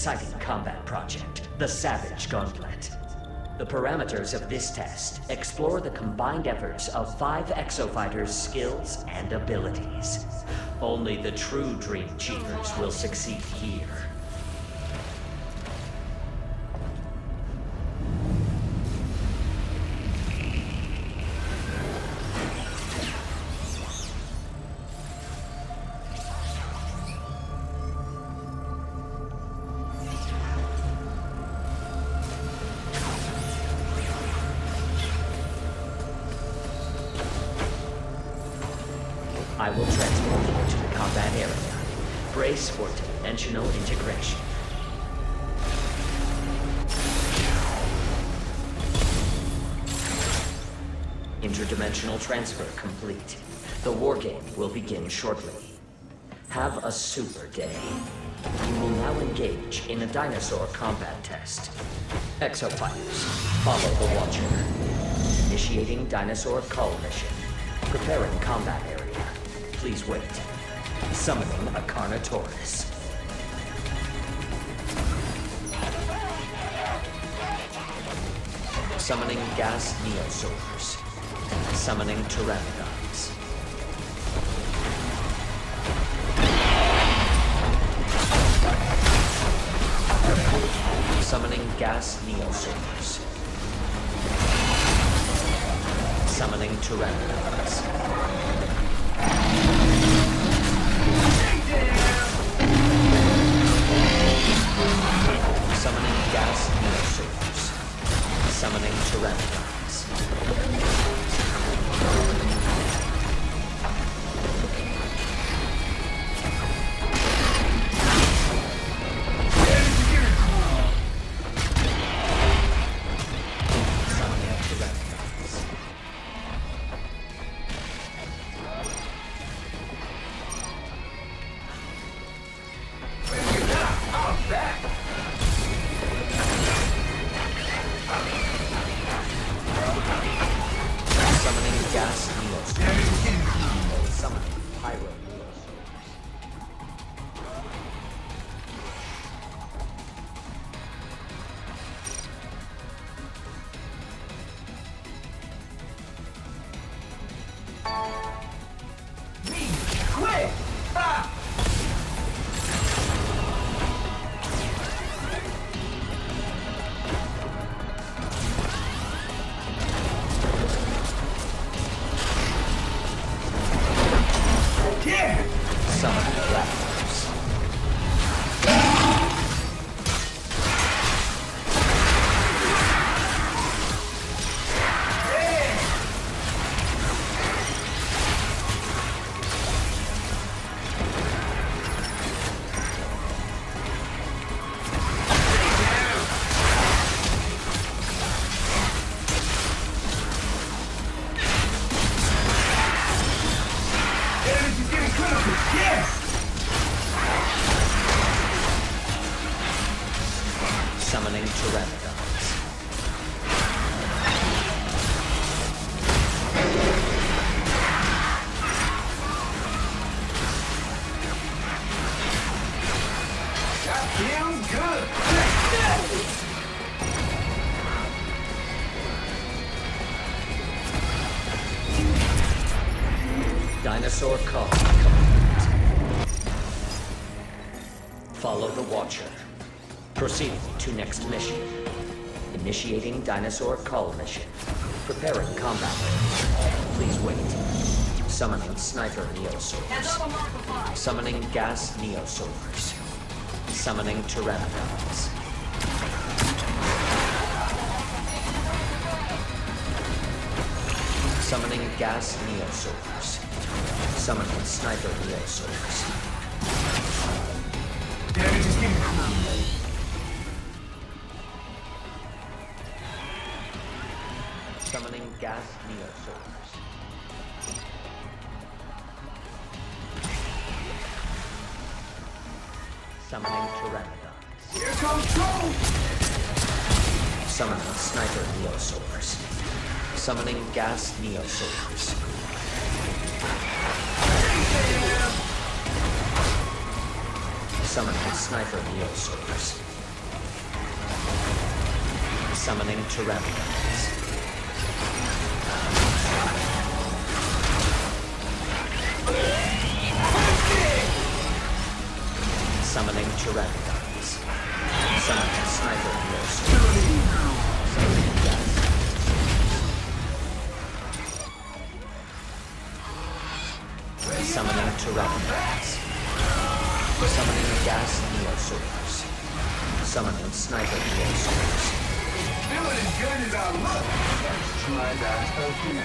exciting combat project, the Savage Gauntlet. The parameters of this test explore the combined efforts of 5 exofighters' skills and abilities. Only the true Dream Cheaters will succeed here. I will transport you to the combat area. Brace for dimensional integration. Interdimensional transfer complete. The wargame will begin shortly. Have a super day. You will now engage in a dinosaur combat test. Exofighters, follow the Watcher. Initiating dinosaur cull mission. Preparing combat area. Please wait. Summoning a Carnotaurus. Summoning gas neosaurs. Summoning pteranodons. Summoning gas neosaurs. Summoning pteranodons. Summoning gas neosaurs. Summoning pteranodons. Summoning pteranodons. That feels good. Dinosaur call complete. Follow the Watcher. Proceed to next mission. Initiating dinosaur cull mission. Preparing combat. Please wait. Summoning sniper neosaurs. Summoning gas neosaurs. Summoning pteranodons. Summoning gas neosaurs. Summoning sniper neosaurs. Damage is getting cool. Summoning gas neosaurs. Summoning pteranodons. Here comes trouble! Summoning sniper neosaurs. Summoning gas neosaurs. Summoning sniper neosaurs. Summoning Pteranodons. Summoning Pteranodons. Summoning Sniper Nursery. Summoning Gas. Summoning Pteranodons. Summoning Gas Neosaurs. Summoning Sniper Neosaurs. Feeling as good as I look. Let's try that again.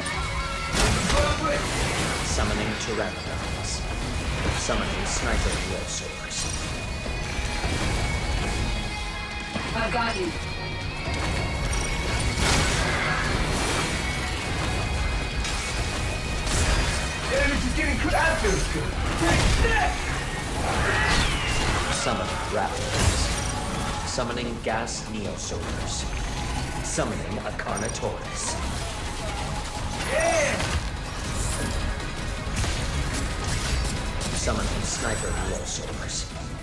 Summoning Pteranodons. Summoning Sniper Dinosaurs. I got you. Damage is getting close. That feels good. Take that! Summoning Raptors. Summoning Gas Neosaurs. Summoning a Carnotaurus. Yeah! Summoning Sniper Neosaurs.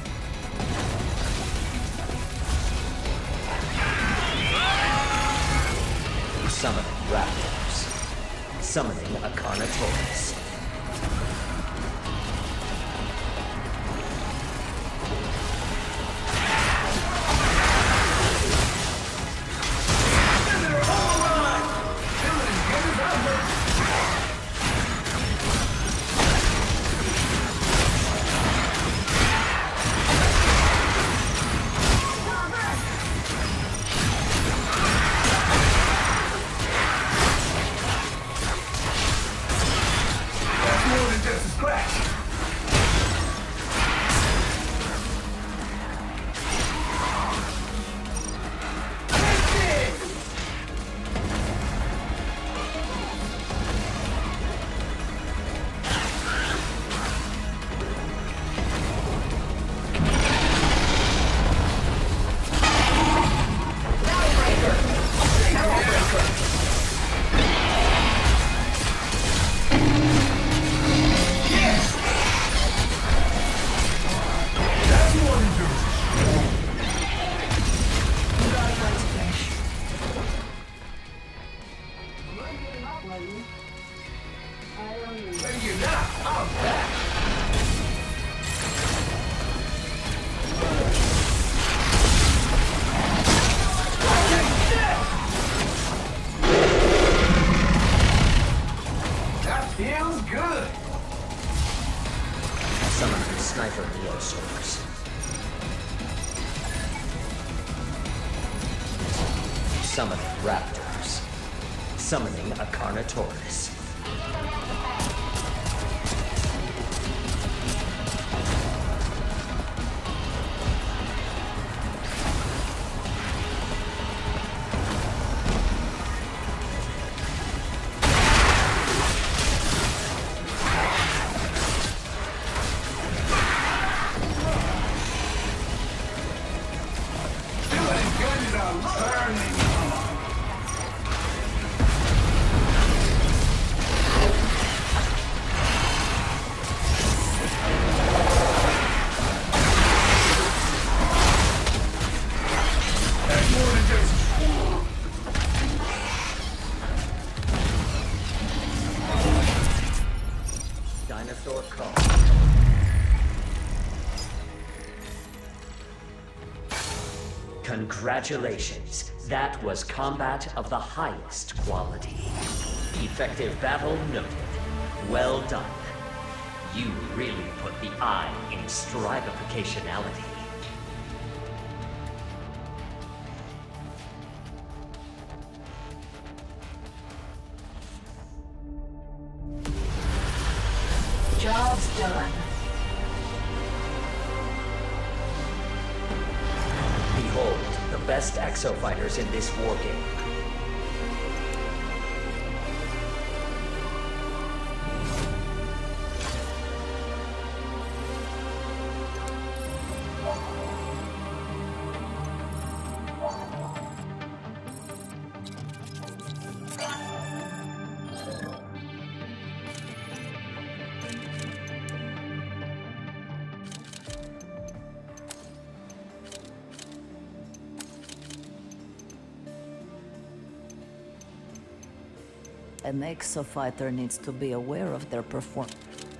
Summoning Raptors. Summoning a Carnotaurus. Feels good. Summoning Sniper Neosaurs. Summoning Raptors. Summoning a Carnotaurus. Dinosaur call. Congratulations. That was combat of the highest quality. Effective battle noted. Well done. You really put the I in stribificationality. Job's done. Behold, the best exofighters in this war game. An exofighter needs to be aware of their performance.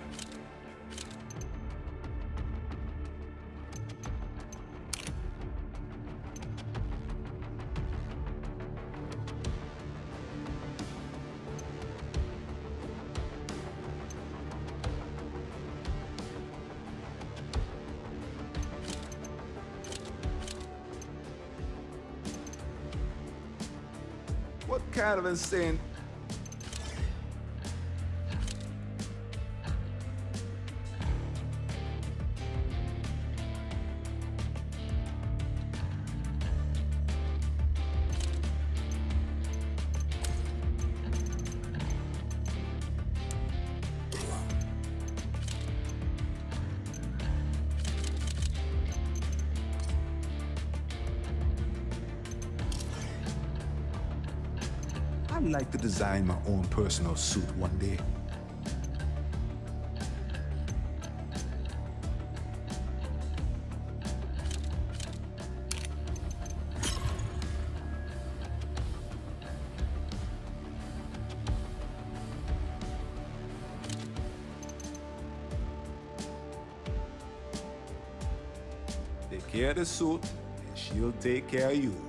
What kind of insane... I'd like to design my own personal suit one day. Take care of the suit, and she'll take care of you.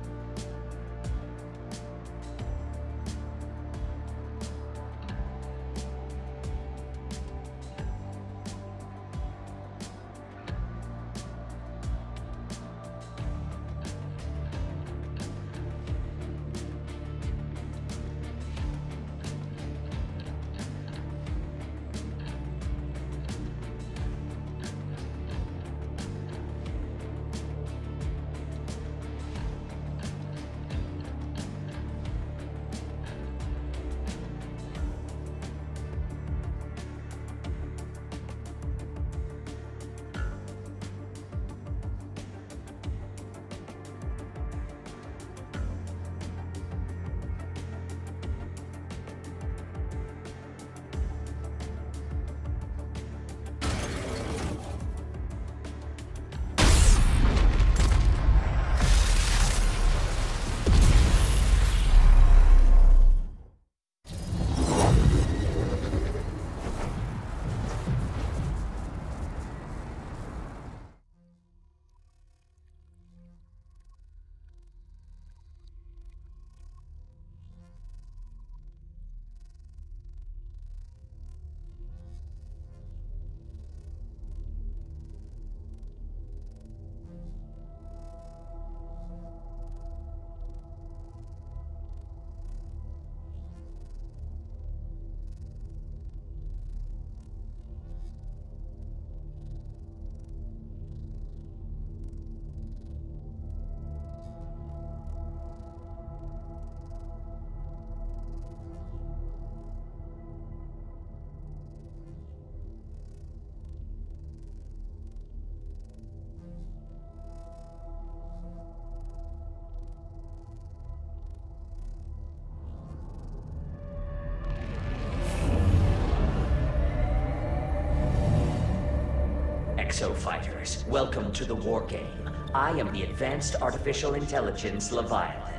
Exofighters, welcome to the war game. I am the Advanced Artificial Intelligence Leviathan.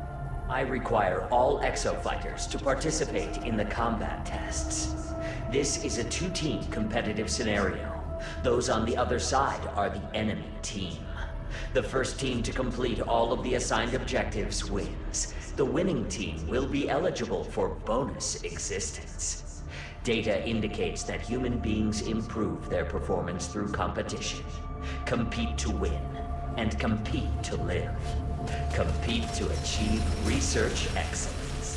I require all exofighters to participate in the combat tests. This is a two-team competitive scenario. Those on the other side are the enemy team. The first team to complete all of the assigned objectives wins. The winning team will be eligible for bonus existence. Data indicates that human beings improve their performance through competition. Compete to win, and compete to live. Compete to achieve research excellence.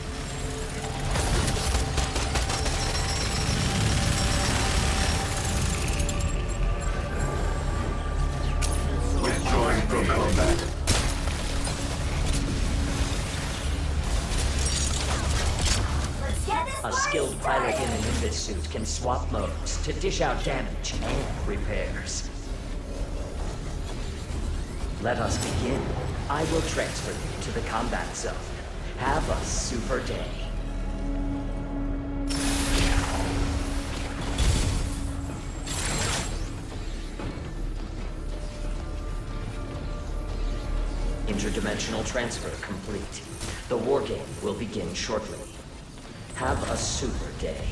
Withdrawing from combat. A skilled pilot in an Nimbus suit can swap modes to dish out damage and repairs. Let us begin. I will transfer you to the combat zone. Have a super day. Interdimensional transfer complete. The war game will begin shortly. Have a super day.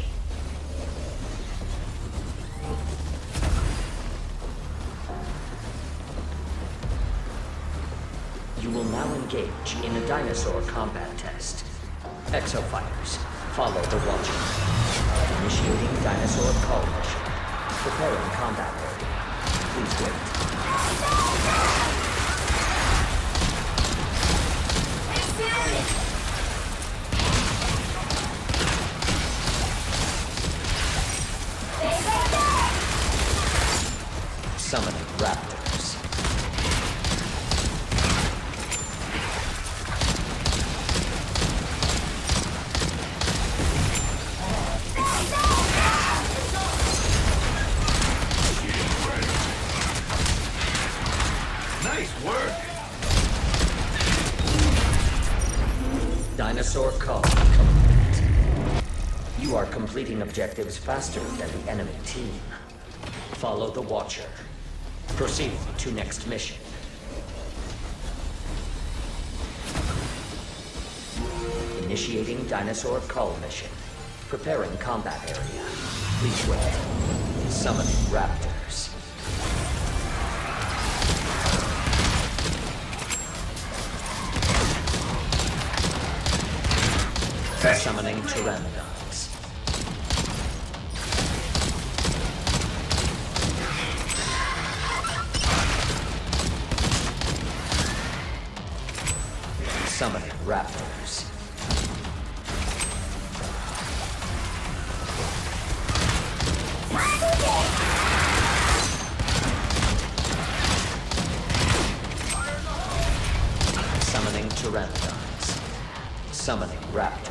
You will now engage in a dinosaur combat test. Exofighters, follow the Watcher. Initiating dinosaur call mission. Preparing combat area. Please wait. Summoning raptors. Nice work! Dinosaur call complete. You are completing objectives faster than the enemy team. Follow the Watcher. Proceed to next mission. Initiating dinosaur call mission. Preparing combat area. Please wait. Summoning raptors. Summoning pteranodons. Summoning raptors. Summoning pteranodons. Summoning raptors.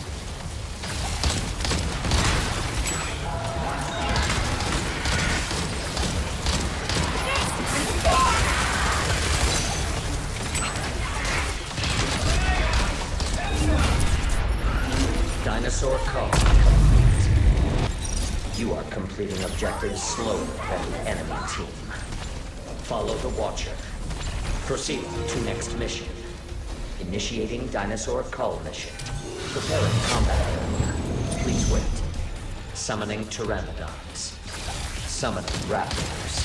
Dinosaur call complete. You are completing objectives slower than the enemy team. Follow the Watcher. Proceed to next mission. Initiating dinosaur call mission. Preparing combat area. Please wait. Summoning pteranodons. Summoning raptors.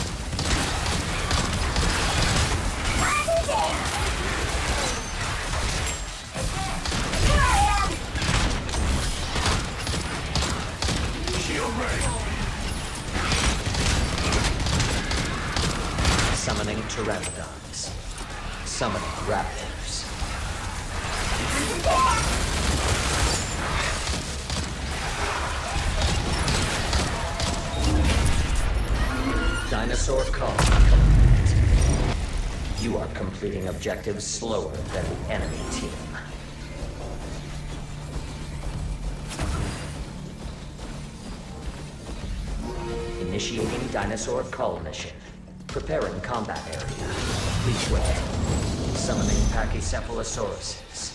Shield ready. Summoning pteranodons. Summoning raptors. Dinosaur call complete. You are completing objectives slower than the enemy team. Initiating dinosaur call mission. Preparing combat area. Please wait. Summoning Pachycephalosauruses.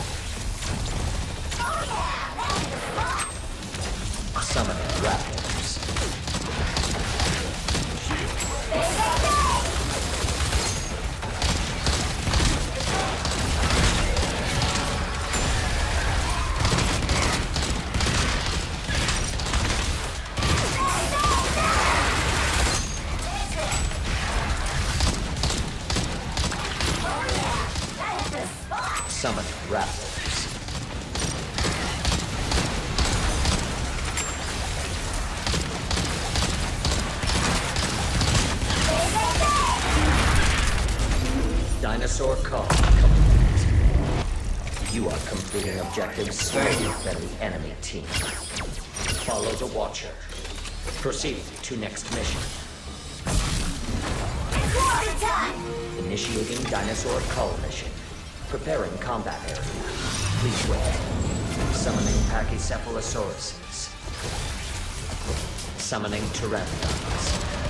Summoning raptors. Summoning raptors. Dinosaur call complete. You are completing objectives slower than the enemy team. Follow the Watcher. Proceed to next mission. Initiating dinosaur call mission. Preparing combat area. Please wait. Summoning Pachycephalosauruses. Summoning pteranodons.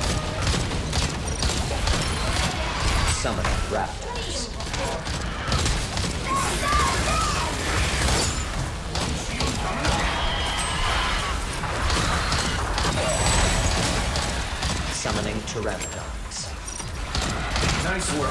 Summoning raptors. Summoning pteranodons. Nice work.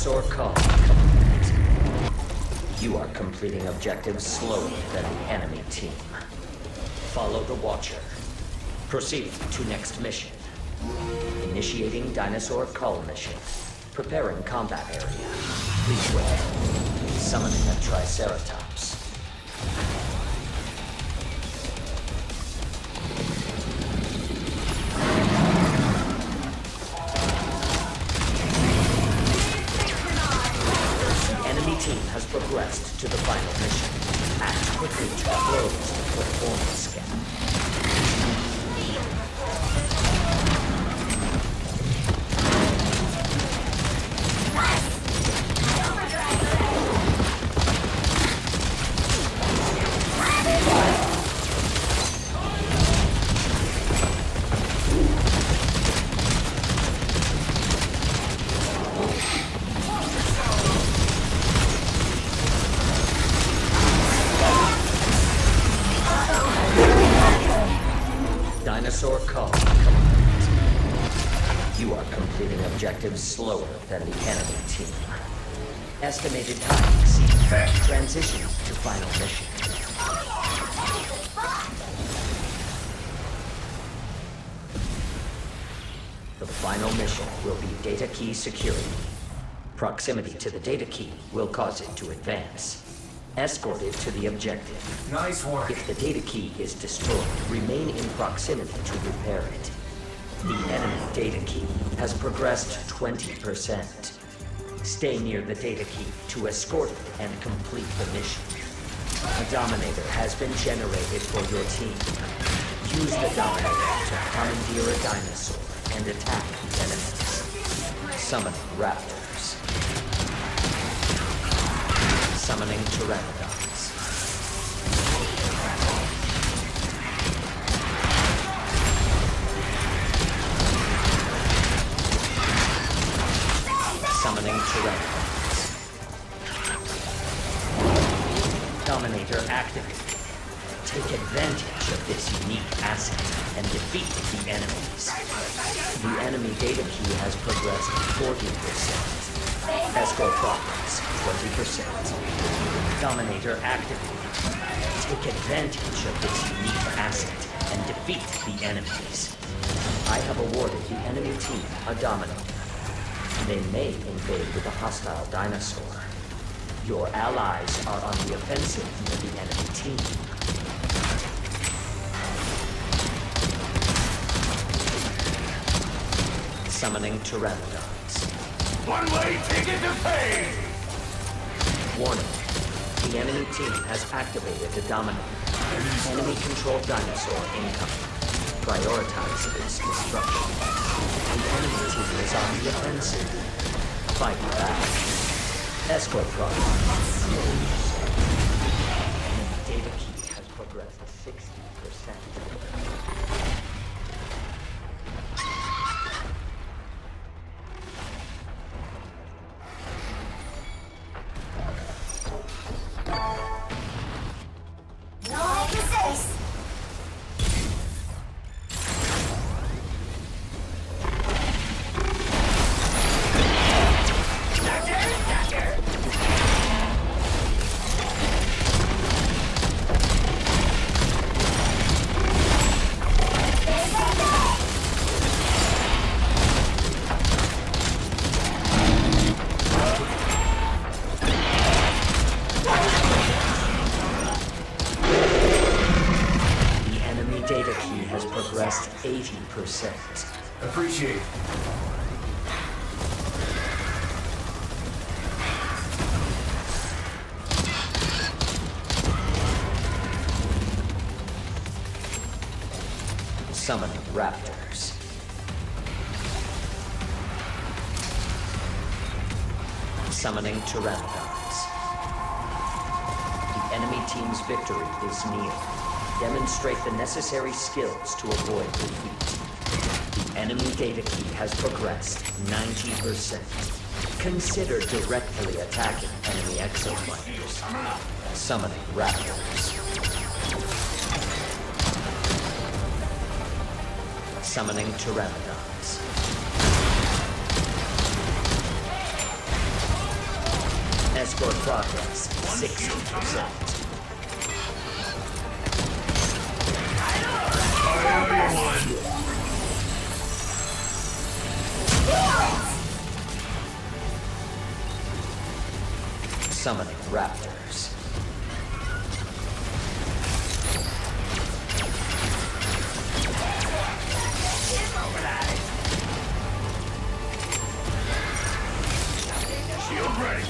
Dinosaur call complete. You are completing objectives slower than the enemy team. Follow the Watcher. Proceed to next mission. Initiating Dinosaur call mission. Preparing combat area. Please wait. Summoning a Triceratops. Team has progressed to the final mission. Act quickly to close the performance gap. Dinosaur call complete. You are completing objectives slower than the enemy team. Estimated time exceeded. Transition to final mission. The final mission will be data key security. Proximity to the data key will cause it to advance. Escort it to the objective. Nice work. If the data key is destroyed, remain in proximity to repair it. The enemy data key has progressed 20%. Stay near the data key to escort it and complete the mission. A Dominator has been generated for your team. Use the Dominator to commandeer a dinosaur and attack the enemies. Summoning raptors. Summoning pteranodons. Summoning pteranodons. Dominator activated. Take advantage of this unique asset and defeat the enemies. The enemy data key has progressed 40%. Escort progress 20%. Dominator activated. Take advantage of this unique asset and defeat the enemies. I have awarded the enemy team a Dominator. They may invade with a hostile dinosaur. Your allies are on the offensive near the enemy team. Summoning pteranodons. One-way ticket to fame! Warning. The enemy team has activated the Dominator. Enemy-controlled dinosaur incoming. Prioritize its destruction. The enemy team is on the offensive. Fight back. Escort progress. Enemy data key has progressed 60%. Data key has progressed 80%. Appreciate it. Summoning raptors. Summoning pteranodons. The enemy team's victory is near. Demonstrate the necessary skills to avoid defeat. The enemy data key has progressed 90%. Consider directly attacking enemy exoplanets. Summoning raptors. Summoning pteranodons. Escort progress, 60%. Summoning raptors. Shield ready.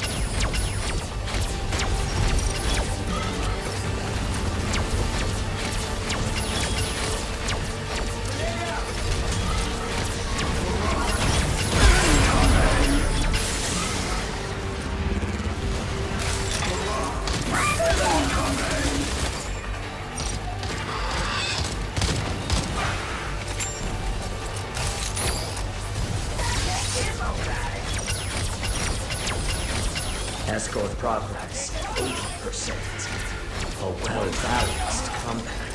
Escort progress, 80%. A well-balanced combat.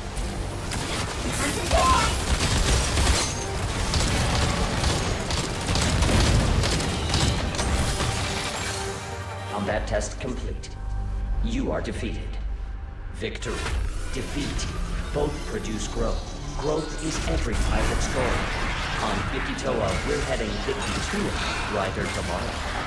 Combat test complete. You are defeated. Victory, defeat, both produce growth. Growth is every pilot's goal. On Bikitoa, we're heading 52 brighter tomorrow.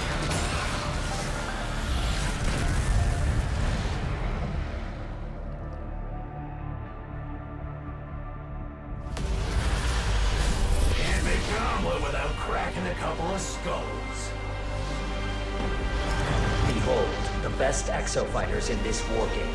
Can't make an omelet without cracking a couple of skulls. Behold, the best exofighters in this war game.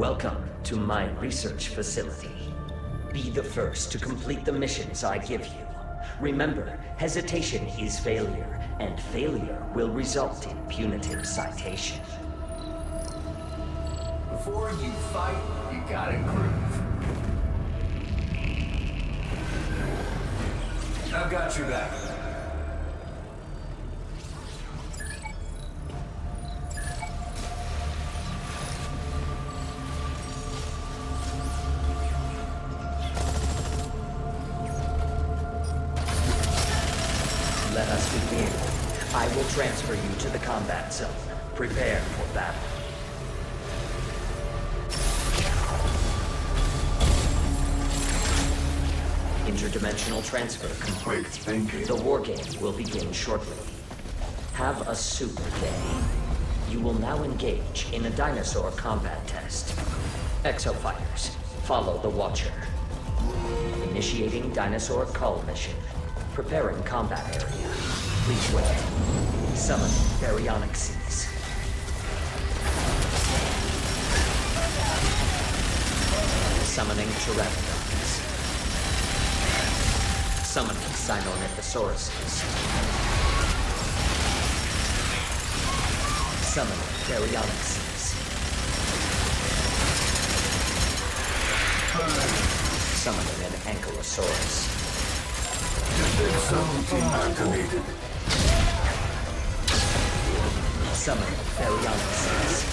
Welcome to my research facility. Be the first to complete the missions I give you. Remember, hesitation is failure, and failure will result in punitive citation. Before you fight, you gotta groove. I've got your back. Let us begin. I will transfer you to the combat zone. Prepare for battle. Interdimensional transfer complete. Quick thinking. The war game will begin shortly. Have a super day. You will now engage in a dinosaur combat test. Exofighters, follow the Watcher. Initiating dinosaur cull mission. Preparing combat area. Please wait. Summon baryonic seas. Summoning pteranodons. Summoning Sinornithosauruses. Summoning baryonic seas. Summoning an Ankylosaurus. Exosuit activated. Summoning baryonic seas.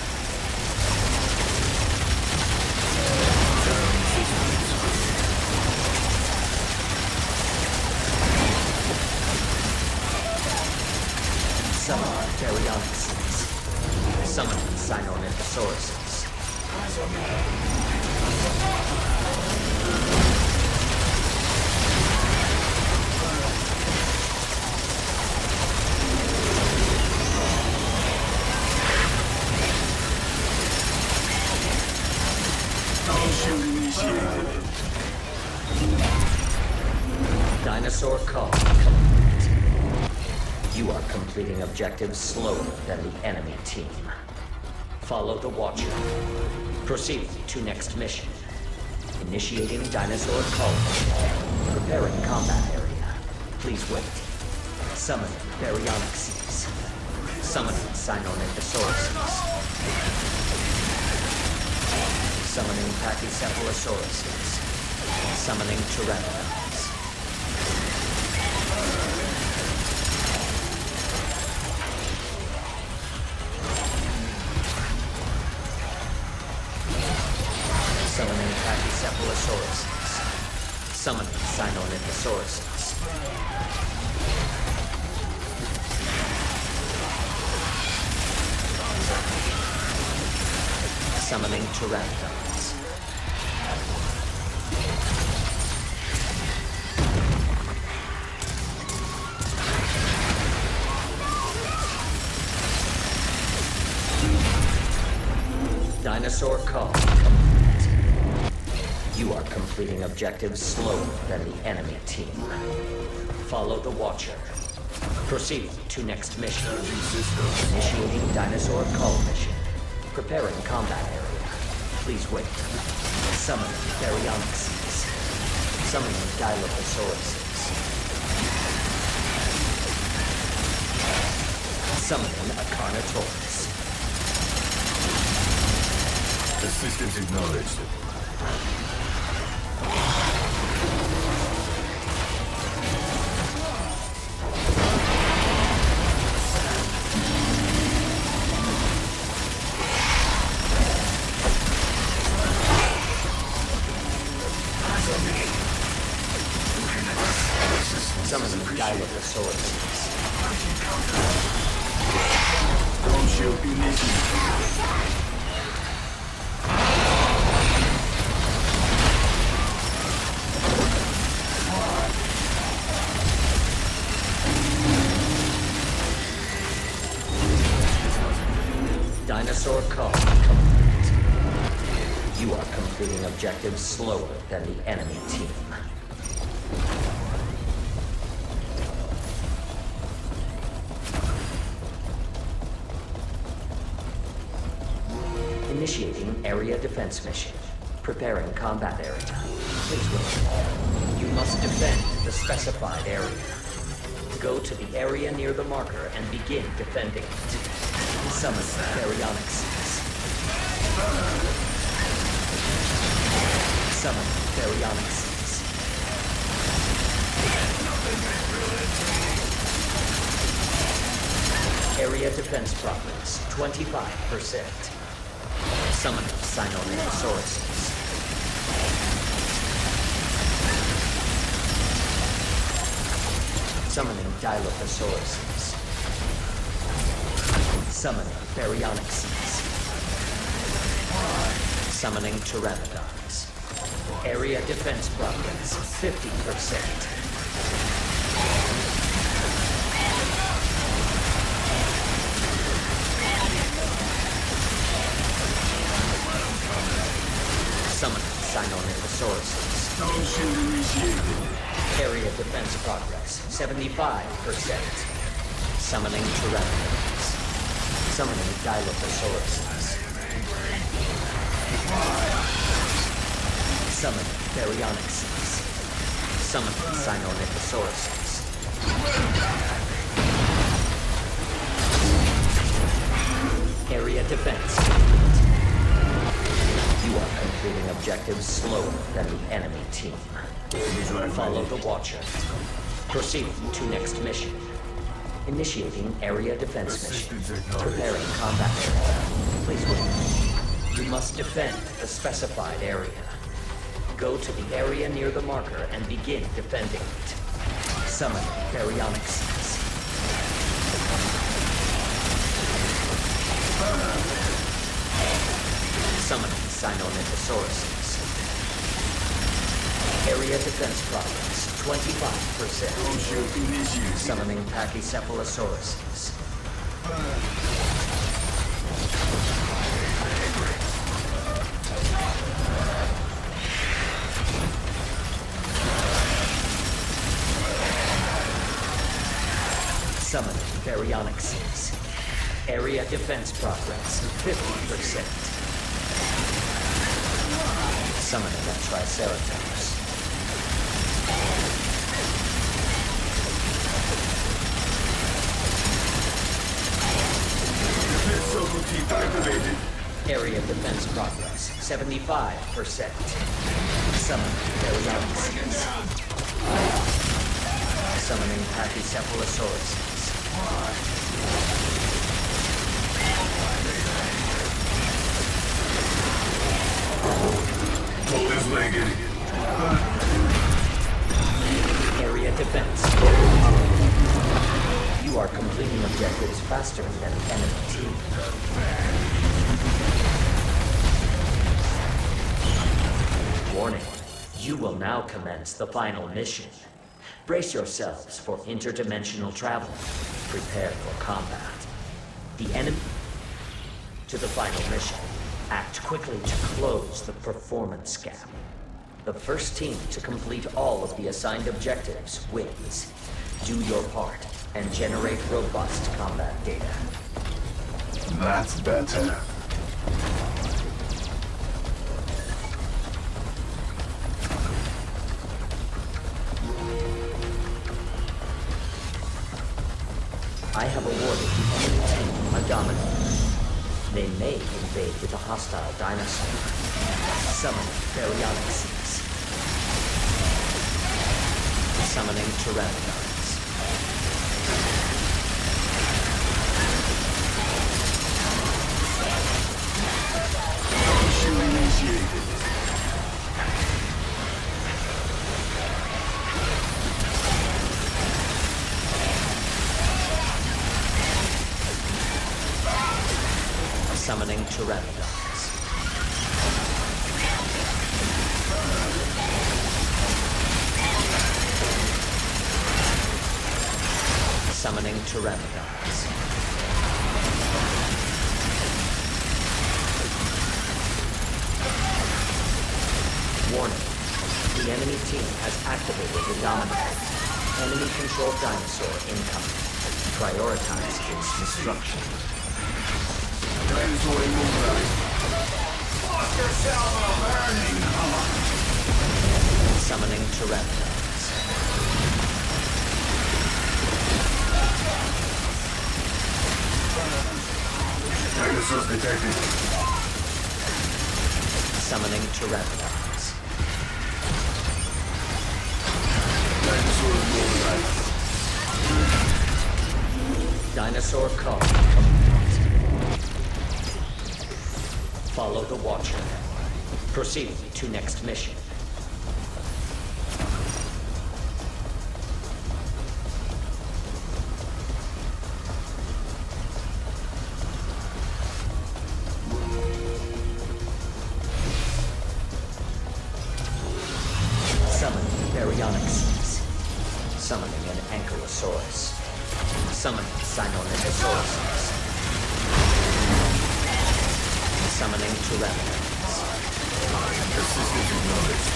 Summoning baryonic seas. Summoning Sinornithosauruses. Dinosaur call complete. You are completing objectives slower than the enemy team. Follow the Watcher. Proceed to next mission. Initiating dinosaur call mission. Preparing combat area. Please wait. Summon baryonic seas. Summoning Sinornithosauruses. Summoning Pachycephalosauruses. Summoning pteranodons. Summoning Pachycephalosauruses. Summoning Sinornithosauruses. Summoning pteranodons. Dinosaur call complete. You are completing objectives slower than the enemy team. Follow the Watcher. Proceed to next mission. Initiating dinosaur call mission. Preparing combat area. Please wait. Summoning baryonic seas. Summoning Dilophosaurus. Summoning a Carnotaurus. Assistance acknowledged. Summoning Dilophosaurus. Dome shield initiated. Dinosaur call complete. You are completing objectives slower than the enemy team. Initiating area defense mission. Preparing combat area. Please wait. You must defend the specified area. Go to the area near the marker and begin defending it. Summon baryonic seeds. Summon baryonic seeds. Area defense progress, 25%. Summon Sinornithosauruses. Summoning Dilophosaurus. Summoning baryonic seeds. Summoning pteranodons. Area defense progress, 50%. Summoning Sinornithosauruses. Area defense progress, 75%. Summoning pteranodons. Summoning Dilophosaurus. Summoning baryonic seeds. Summoning Sinornithosauruses. Area defense. You are completing objectives slower than the enemy team. Follow the Watcher. Proceed to next mission. Initiating area defense mission. Preparing combat area. Please wait. You must defend the specified area. Go to the area near the marker and begin defending it. Summon baryonic seeds. Summoning Sinornithosauruses. Area defense progress, 25%. Summoning Pachycephalosauruses. Summoning baryonic seeds. Area defense progress, 50%. Summoning a Triceratops. Activated. Area defense progress, 75%. Summon baryonic seeds. Summoning Pachycephalosauruses. This legged. Area defense. You are completing objectives faster than the enemy team. Warning. You will now commence the final mission. Brace yourselves for interdimensional travel. Prepare for combat. The enemy... To the final mission. Act quickly to close the performance gap. The first team to complete all of the assigned objectives wins. Do your part and generate robust combat data. That's better. I have awarded the enemy team a domino. They may invade with a hostile dinosaur. Summon baryonic seeds. Summoning pteranodons. Issue initiated. Summoning pteranodons. Summoning pteranodons. Warning. The enemy team has activated the Dominator. Enemy-controlled dinosaur incoming. Prioritize its destruction. Dinosaur immobilized. Lost yourself a burning heart. Summoning Pteranodons. Dinosaurs detected. Summoning Pteranodons. Dinosaurs mobilized. Dinosaur call complete. Follow the Watcher. Proceed to next mission. Summoning Ferocious. Summoning an Ankylosaurus. Summoning Sinornithosaurus. Summoning Pteranodons. Persistent acknowledged.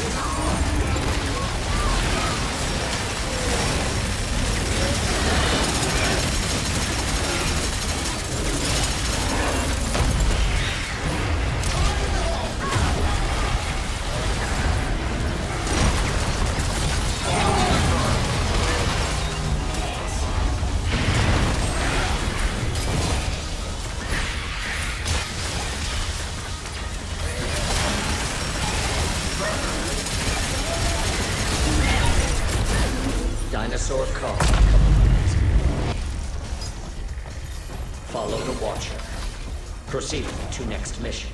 Dinosaur call complete. Follow the Watcher. Proceed to next mission.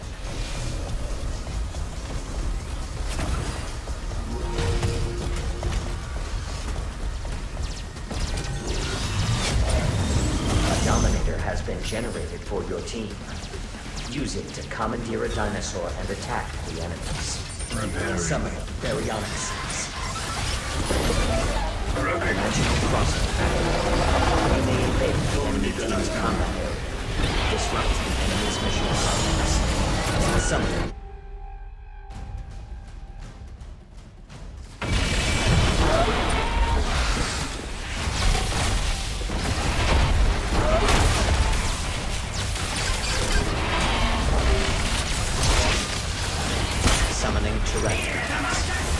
A Dominator has been generated for your team. Use it to commandeer a dinosaur and attack the enemies. Preparing. Summon Ferocious. Prepping. Dimensional crossing. We may invade the enemy team's combat area. Disrupt the enemy's mission progress. Summon. Summoning Pteranodons.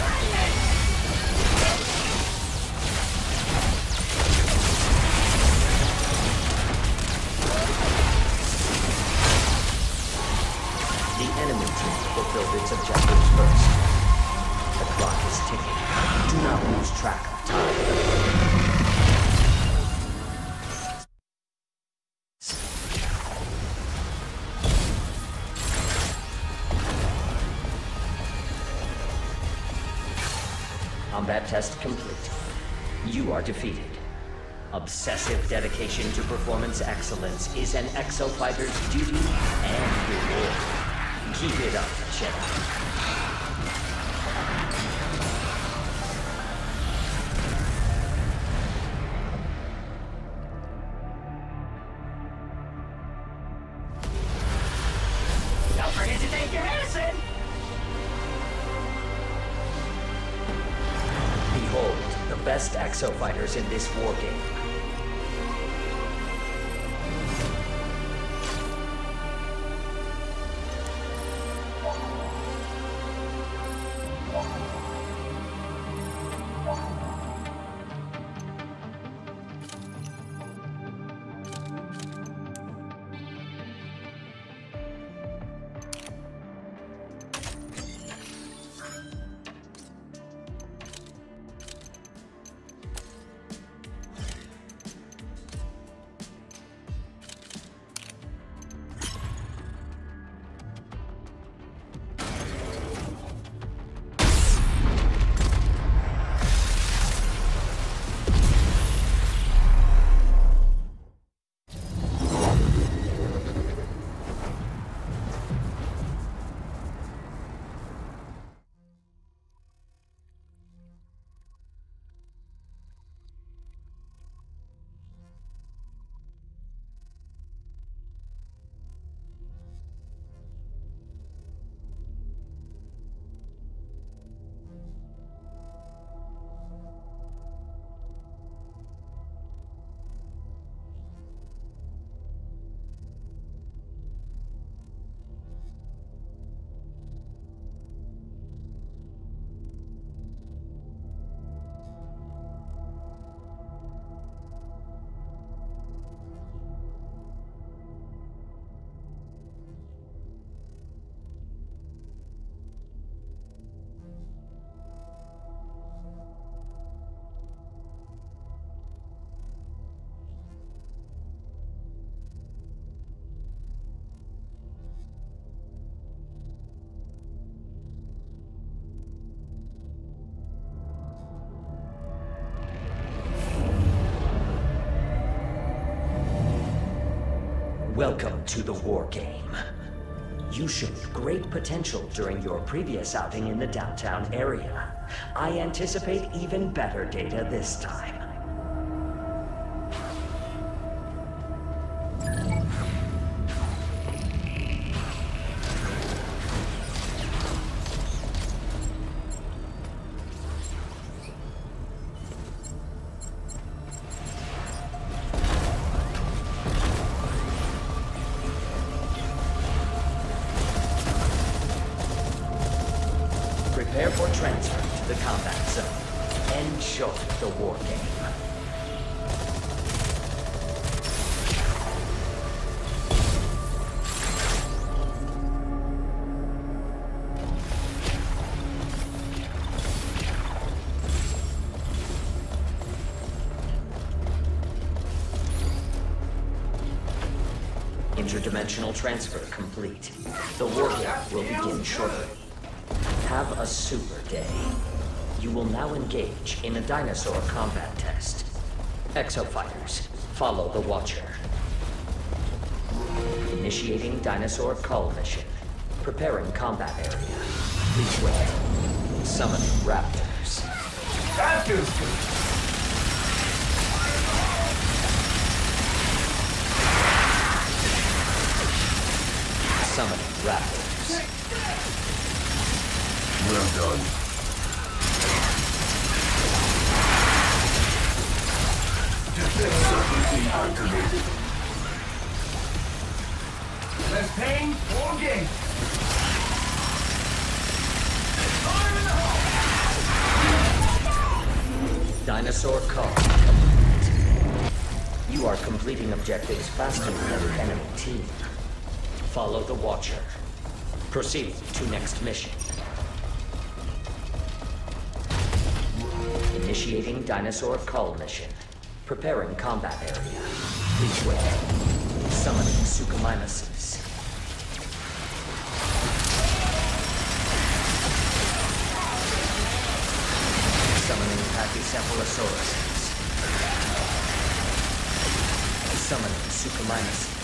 The enemy team fulfilled its objectives first. The clock is ticking. Do not lose track of time. Combat test complete. You are defeated. Obsessive dedication to performance excellence is an exofighter's duty and reward. Keep it up, Jedi. Don't forget to take your medicine! Behold, the best exofighters in this war game. Welcome to the war game. You showed great potential during your previous outing in the downtown area. I anticipate even better data this time. Prepare for transfer to the combat zone. Enjoy the war game. Interdimensional transfer complete. The war game will begin shortly. Have a super day. You will now engage in a dinosaur combat test. Exofighters, follow the Watcher. Initiating dinosaur cull mission. Preparing combat area. Please wait. Summoning raptors. That feels good. Summoning raptors. Well done. Defense circuitry activated. Less pain, more gain. Fire in the hole! Dinosaur cull complete. You are completing objectives faster than the enemy team. Follow the Watcher. Proceed to next mission. Initiating dinosaur cull mission. Preparing combat area. Please wait. Summoning Suchomimuses. Summoning Pachycephalosauruses. Summoning Suchomimuses.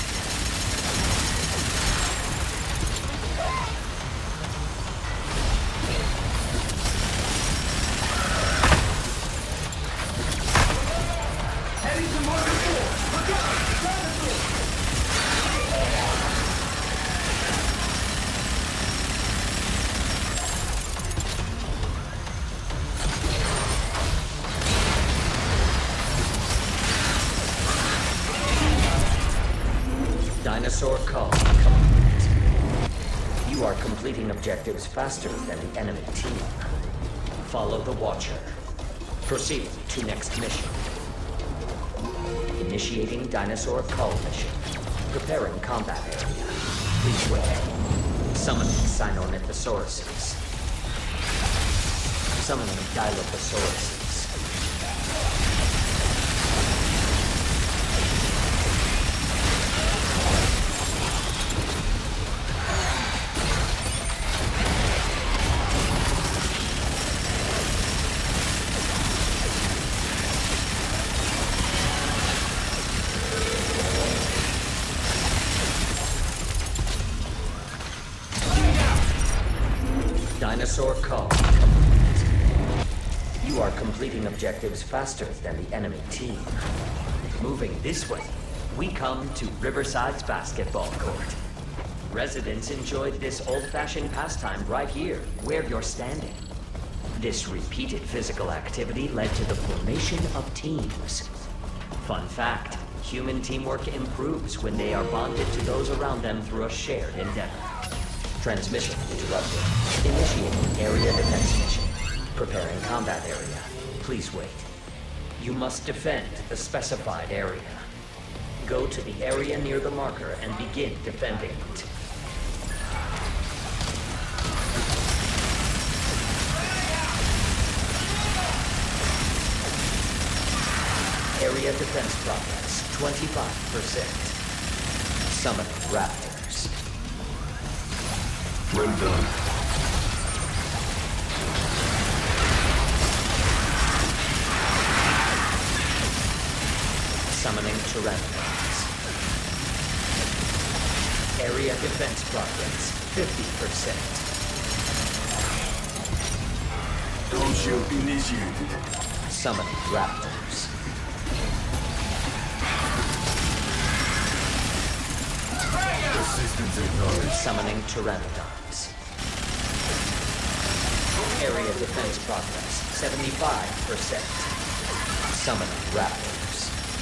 Dinosaur cull complete. You are completing objectives faster than the enemy team. Follow the Watcher. Proceed to next mission. Initiating dinosaur cull mission. Preparing combat area. Please wait. Summoning Sinornithosauruses. Summoning Dilophosaurus. Dinosaur cull complete. You are completing objectives faster than the enemy team. Moving this way, we come to Riverside's basketball court. Residents enjoyed this old-fashioned pastime right here, where you're standing. This repeated physical activity led to the formation of teams. Fun fact, human teamwork improves when they are bonded to those around them through a shared endeavor. Transmission interrupted. Initiating area defense mission. Preparing combat area. Please wait. You must defend the specified area. Go to the area near the marker and begin defending it. Area defense progress, 25%. Summon raptors. Well done. Summoning pteranodons. Area defense progress, 50%. Shield initiated. Summoning raptors. Assistance acknowledged. Summoning pteranodons. Area defense progress, 75%. Summoning raptors.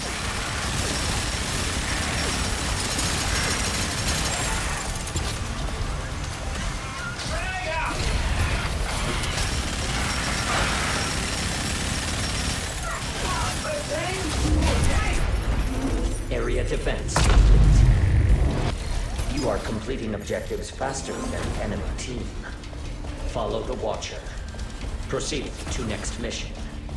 Area defense complete. You are completing objectives faster than enemy team. Follow the Watcher. Proceed to next mission.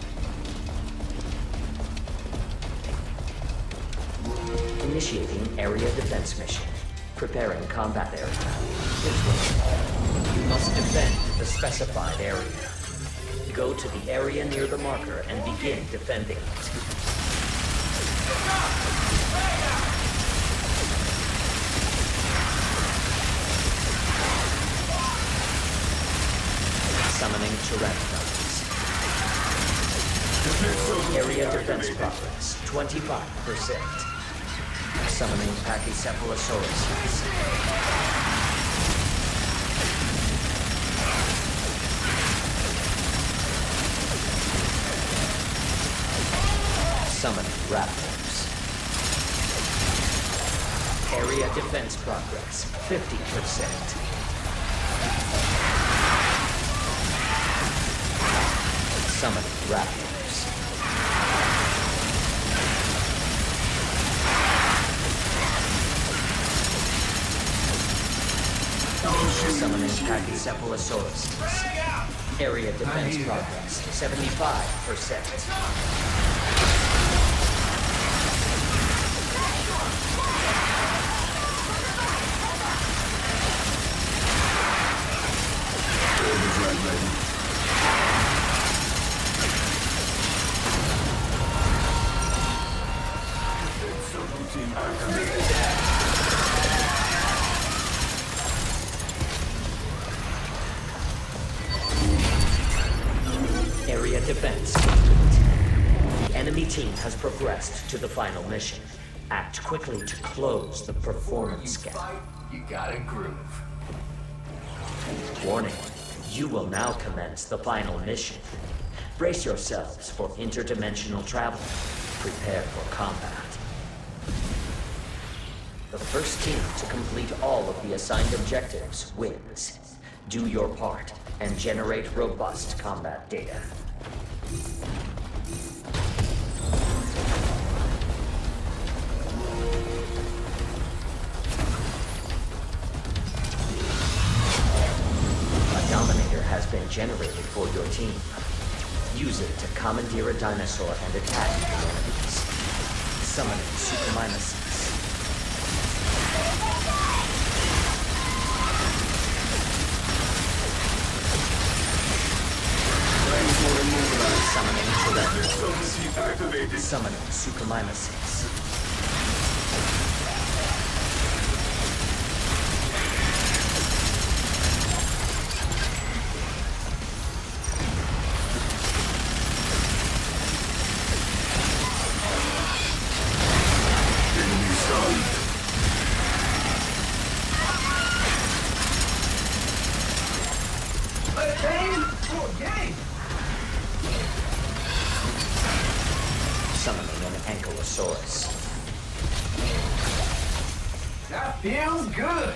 Initiating area defense mission. Preparing combat area. You must defend the specified area. Go to the area near the marker and begin defending it. Summoning pteranodons. Area defense progress, 25%. Summoning pachycephalosauruses. Summoning raptors. Area defense progress, 50%. Summoning raptors. Summoning pachycephalosauruses. Area defense progress, 75%. Area defense complete. The enemy team has progressed to the final mission. Act quickly to close the performance gap. You gotta groove. Warning, you will now commence the final mission. Brace yourselves for interdimensional travel. Prepare for combat. The first team to complete all of the assigned objectives wins. Do your part and generate robust combat data. A Dominator has been generated for your team. Use it to commandeer a dinosaur and attack the enemies. Summoning Superminuses. Summoning Pteranodons. Summoning Superminuses. Summoning an Ankylosaurus. That feels good.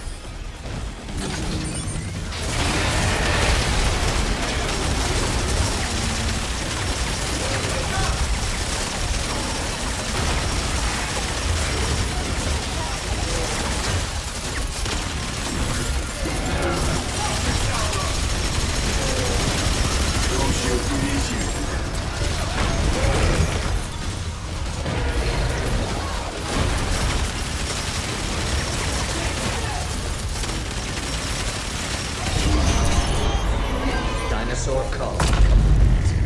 Dinosaur cull complete.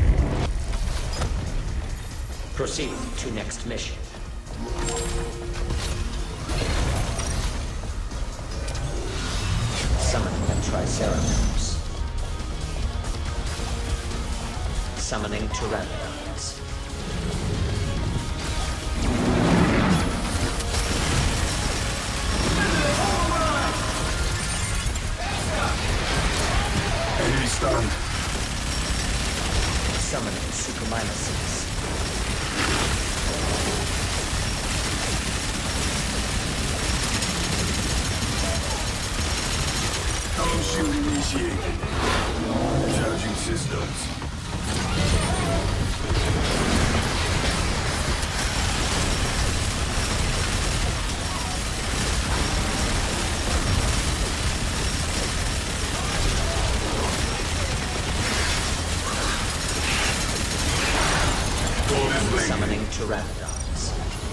Proceed to next mission. DarkzeroTV. Summoning Pteranodons. Enemy stunned. Summoning Suchomimuses. Dome shield initiated. Charging systems. Summoning Pteranodons.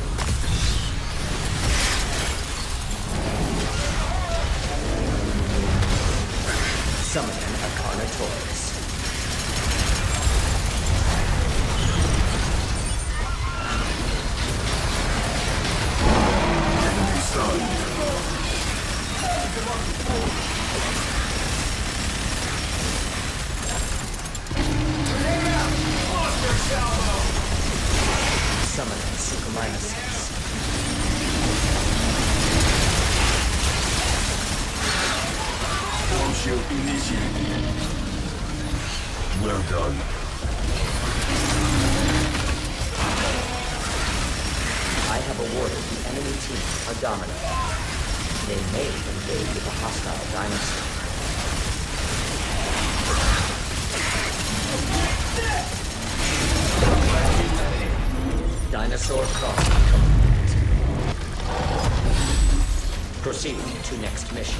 Summoning a Carnotaurus. Enemy stunned. Summoning Suchomimuses. Dome shield initiated. Well done. I have awarded the enemy team a domino. They may engage with a hostile dinosaur. Dinosaur crossing complete. Proceeding to next mission.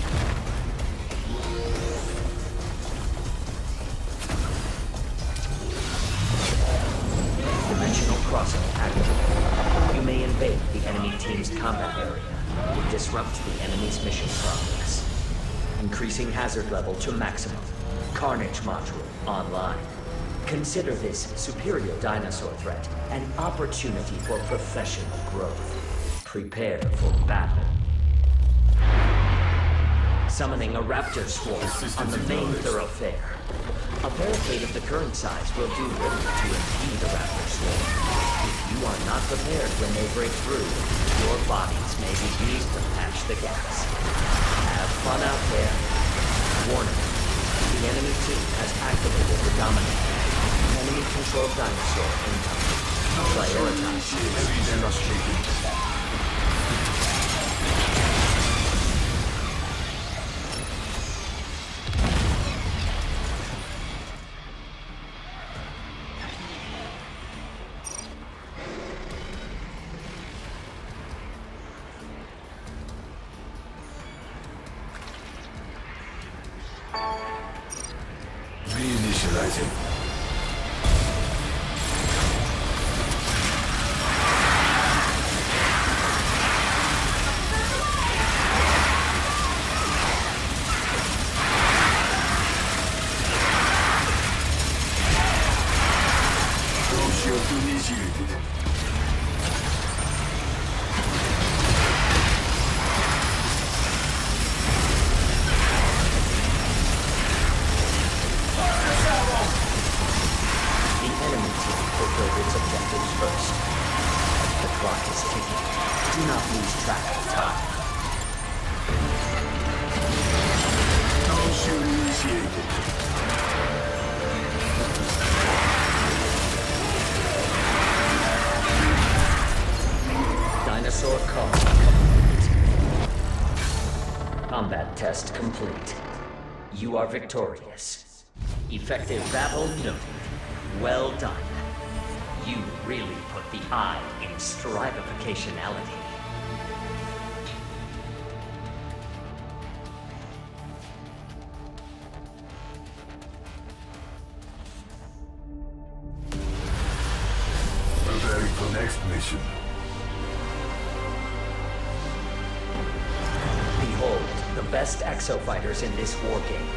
Dimensional crossing activated. You may invade the enemy team's combat area and disrupt the enemy's mission progress. Increasing hazard level to maximum. Carnage module online. Consider this superior dinosaur threat an opportunity for professional growth. Prepare for battle. Summoning a raptor swarm on the main thoroughfare. A barricade of the current size will do little to impede a raptor swarm. If you are not prepared when they break through, your bodies may be used to patch the gaps. Have fun out there. Warning. The enemy team has activated the dominator. Enemy-controlled dinosaur incoming. Prioritize. Reinitializing. Dome shield initiated. The enemy team fulfilled its objectives first. The clock is ticking. Do not lose track of time. Dome shield initiated. Dinosaur call complete. Combat test complete. You are victorious. Effective battle noted. Well done. You really put the I in strivificationality. Preparing for next mission. Behold, the best exofighters in this war game.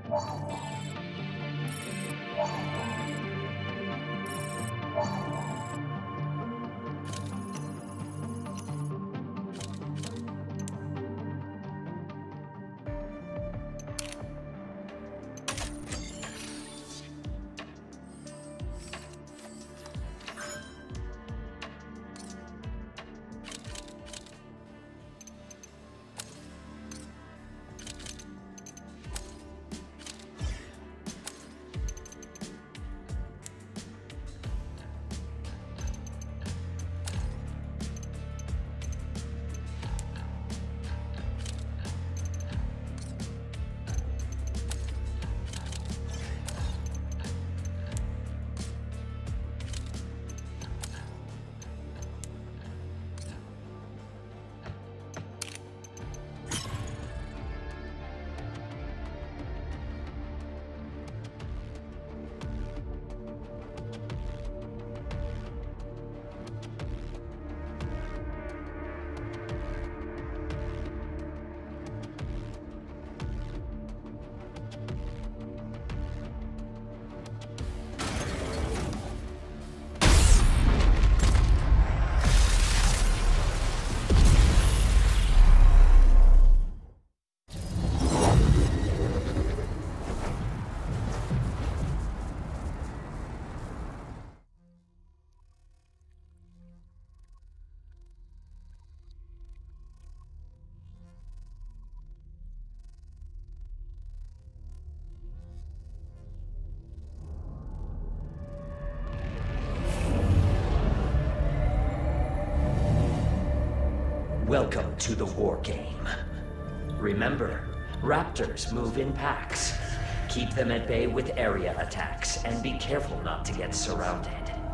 Welcome to the war game. Remember, raptors move in packs. Keep them at bay with area attacks, and be careful not to get surrounded.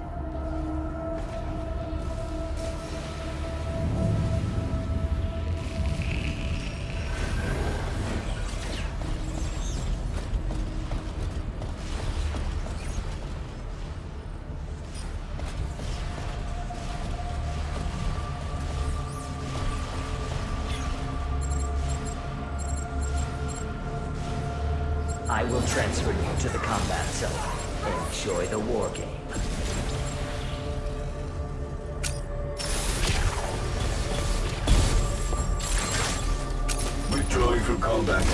I will transfer you to the combat zone. Enjoy the war game. Withdrawing from combat.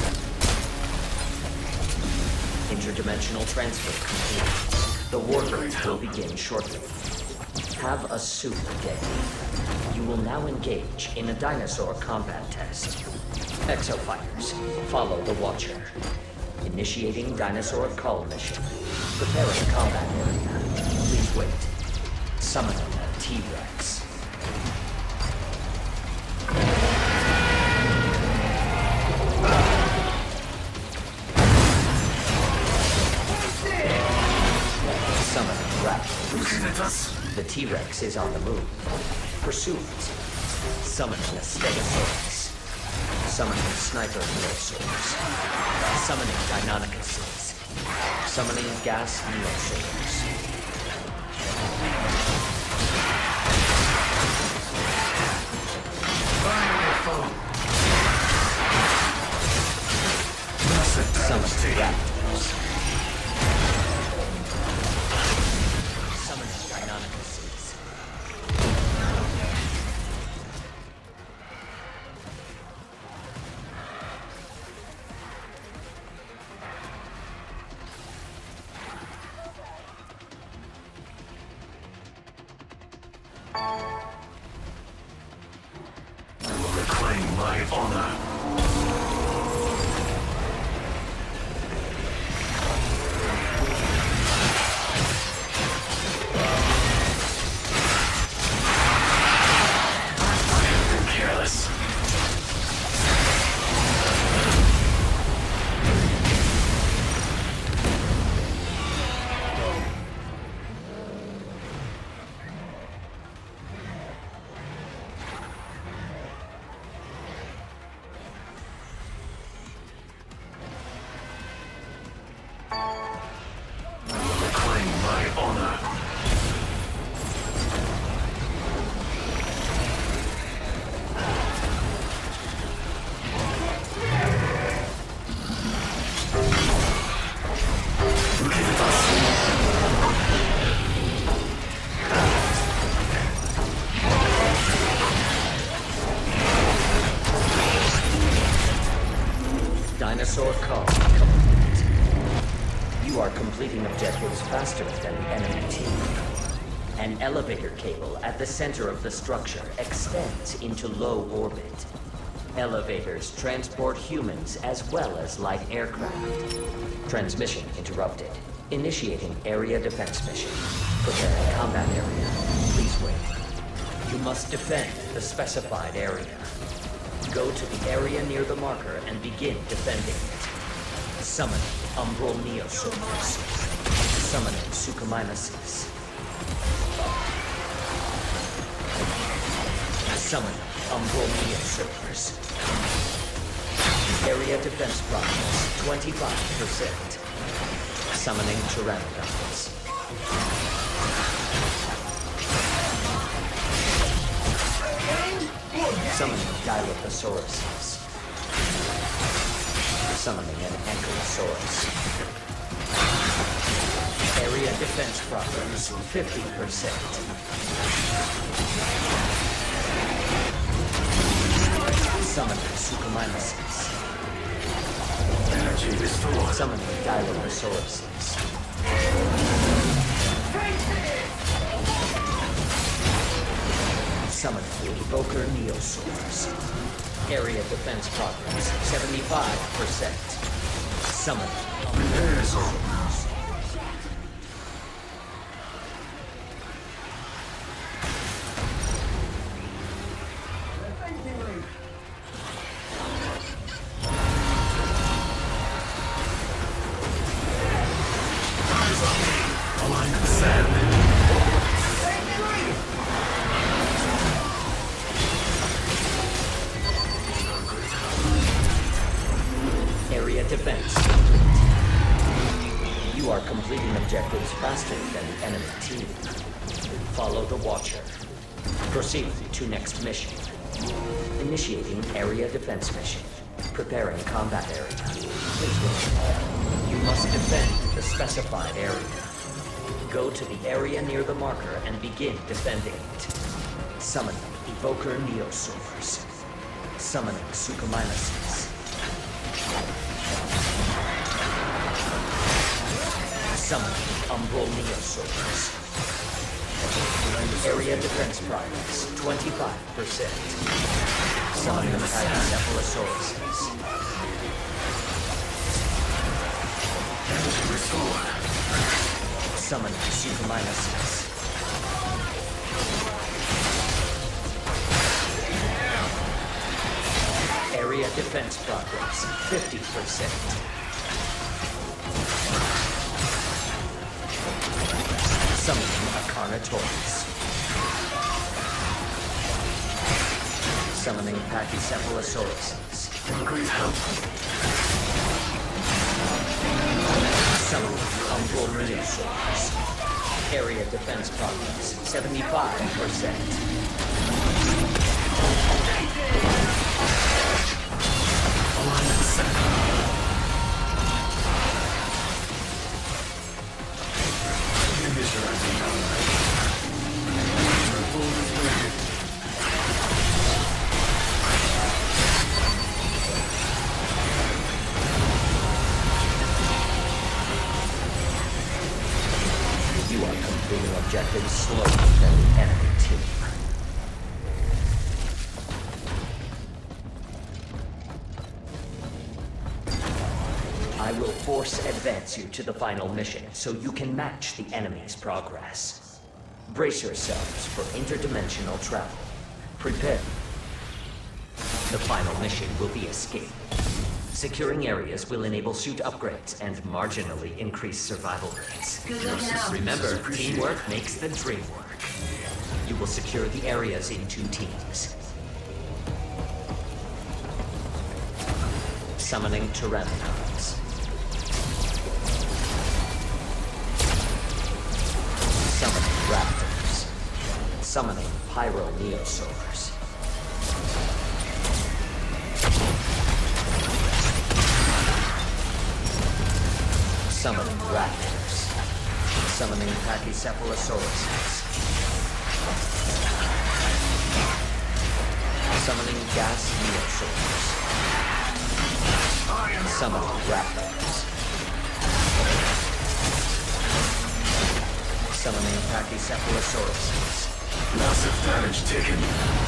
Interdimensional transfer complete. The war game will begin shortly. Have a super day. You will now engage in a dinosaur combat test. Exofighters, follow the Watcher. Initiating dinosaur cull mission. Preparing combat area. Please wait. Summoning a T-Rex. Summoning Raptors. The T-Rex is on the move. Pursuit. Summoning a Stegosaurus. Summoning Sniper Dinosaurs. Summoning Deinonychuses. Summoning Gas Neosaurs. Summoning Raptors. Summoning Deinonychuses. Reclaim my honor. Careless. Reclaim my honor. completing objectives faster than the enemy team. An elevator cable at the center of the structure extends into low orbit. Elevators transport humans as well as light aircraft. Transmission interrupted. Initiating area defense mission. Preparing combat area. Please wait. You must defend the specified area. Go to the area near the marker and begin defending it. Summon Umbral Neosaurs. Summoning Suchomimuses. Summon Umbral Neosaurs. Area defense progress 25%. Summoning Pteranodons. Summoning Dilophosaurus. Summoning an Ankylosaurus. Area defense progress 50%. Summoning Suchomimuses. Energy restored. Summoning Dilophosaurus. Summoning Evoker Neosaurs. Area defense progress 75%. Summoning Dinosaurs. Defense. You are completing objectives faster than the enemy team. Follow the Watcher. Proceed to next mission. Initiating area defense mission. Preparing combat area. Please wait. You must defend the specified area. Go to the area near the marker and begin defending it. Summoning Evoker Neosaurs. Summoning Suchomimuses. Summoning Umbral Neosaurs. Area defense progress 25%. Summoning Pachycephalosaurus. Summoning Suchomimuses. Area defense progress 50%. Summoning a Carnotaurus. Summoning Pachycephalosaurus. Great help. Summoning Umbral Neosaurs. Area defense progress 75%. You are completing objectives slower than the enemy team. I will force advance you to the final mission so you can match the enemy's progress. Brace yourselves for interdimensional travel. Prepare. The final mission will be escape. Securing areas will enable suit upgrades and marginally increase survival rates. Remember, teamwork makes the dream work. You will secure the areas in 2 teams. Summoning Pteranodons. Summoning Raptors. Summoning Pyro-Neosaurs. Summoning Raptors. Summoning Pachycephalosaurus. Summoning Gas Neosaurs. Summoning Raptors. Summoning Pachycephalosauruses. Massive damage taken.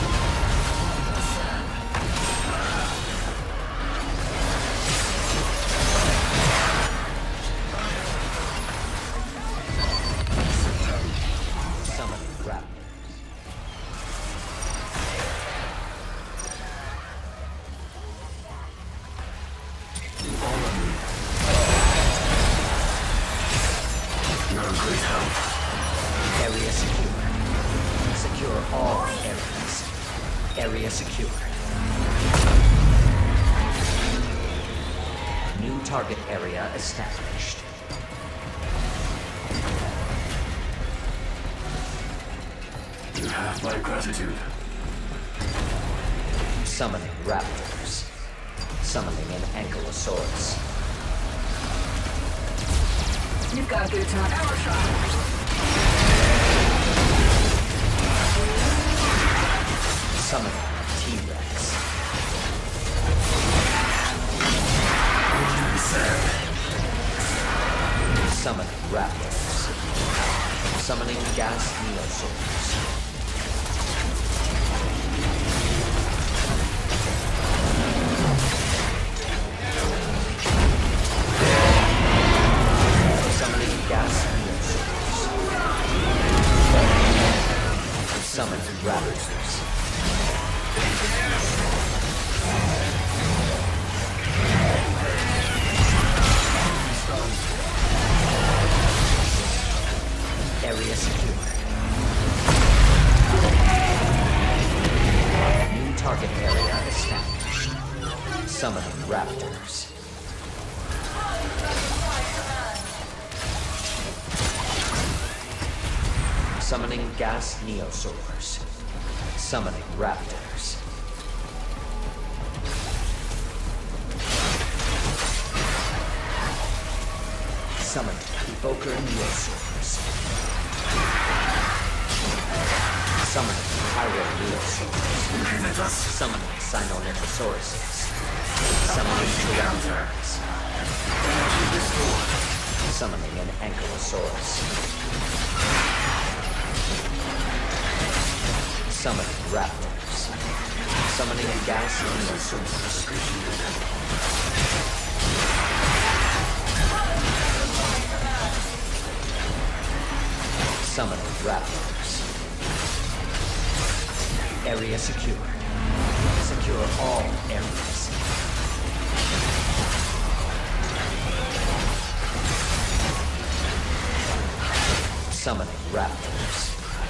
Summoning Raptors. You're a great help. Area secure. Secure all areas. Area secure. New target area established. You have my gratitude. Summoning raptors. Summoning an ankylosaurus. You've got a good time. Arrow shot. Summoning T-Rex. Summoning raptors. Summoning gas neosaurs. Summoning gas neosaurs. Summoning raptors. Area secure. New target area established. Summoning raptors. Summoning gas neosaurs. Summoning raptors. Summoning evoker neosaurs. Summoning pyro neosaurs. Summoning Sinonychosauruses. Summoning Tyrannosaurs. Summoning an Ankylosaurus. Summoning raptors. Summoning a gas neosaurus. Summoning raptors. Area secure. Secure all areas. Summoning raptors.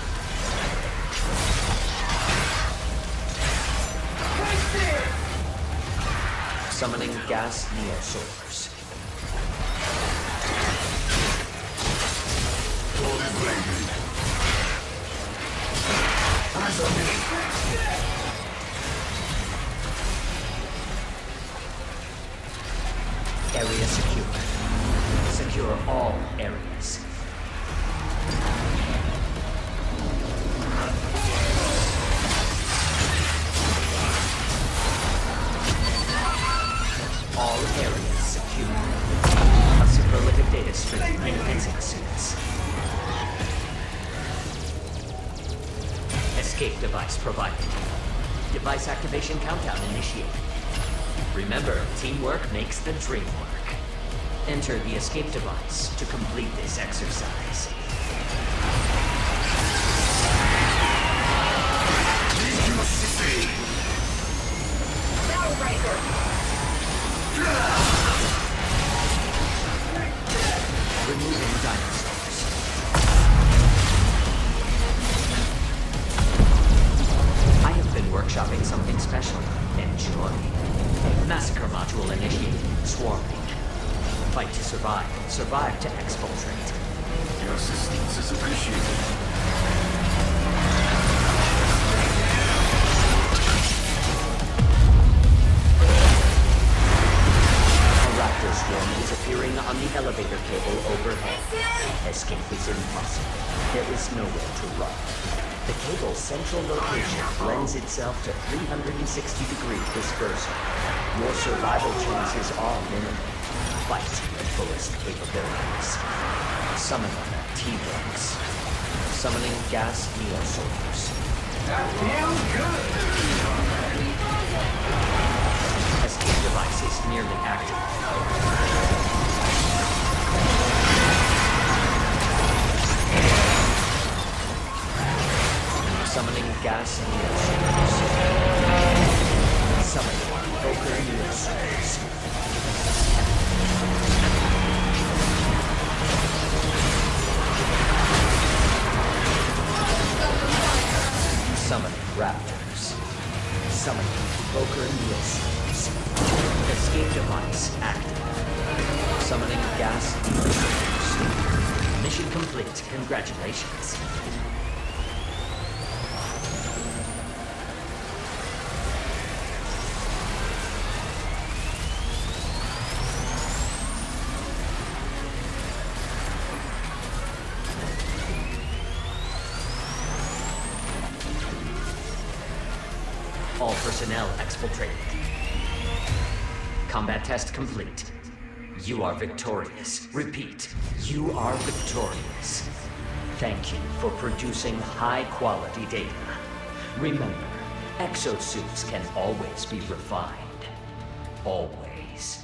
Summoning gas neosaurs. Eyes on me. Area secure. Secure all areas. All areas secure. A superlative data stream in exosuits. Escape device provided. Device activation countdown initiated. Remember, teamwork makes the dream work. Enter the escape device to complete this exercise. Removing dinosaurs. I have been workshopping something special. Enjoy. Massacre module initiated. Swarming. Fight to survive. Survive to exfiltrate. Your assistance is appreciated. Raptor swarm is appearing on the elevator cable overhead. Escape is impossible. There is nowhere to run. The cable's central location lends itself to 360-degree dispersal. Your survival chances are minimal. fight to your fullest capabilities. Summoning T-Rex. Summoning gas Dinosaurs. That feels good. Escape device is nearly active. Summoning gas Dinosaurs. Summoning Poker Dinosaurs. Summoning Raptors. Summoning Poker Dinosaurs. Escape device active. Summoning gas Dinosaurs. Mission complete. Congratulations. All personnel exfiltrated. Combat test complete. You are victorious. Repeat, you are victorious. Thank you for producing high-quality data. Remember, exosuits can always be refined. Always.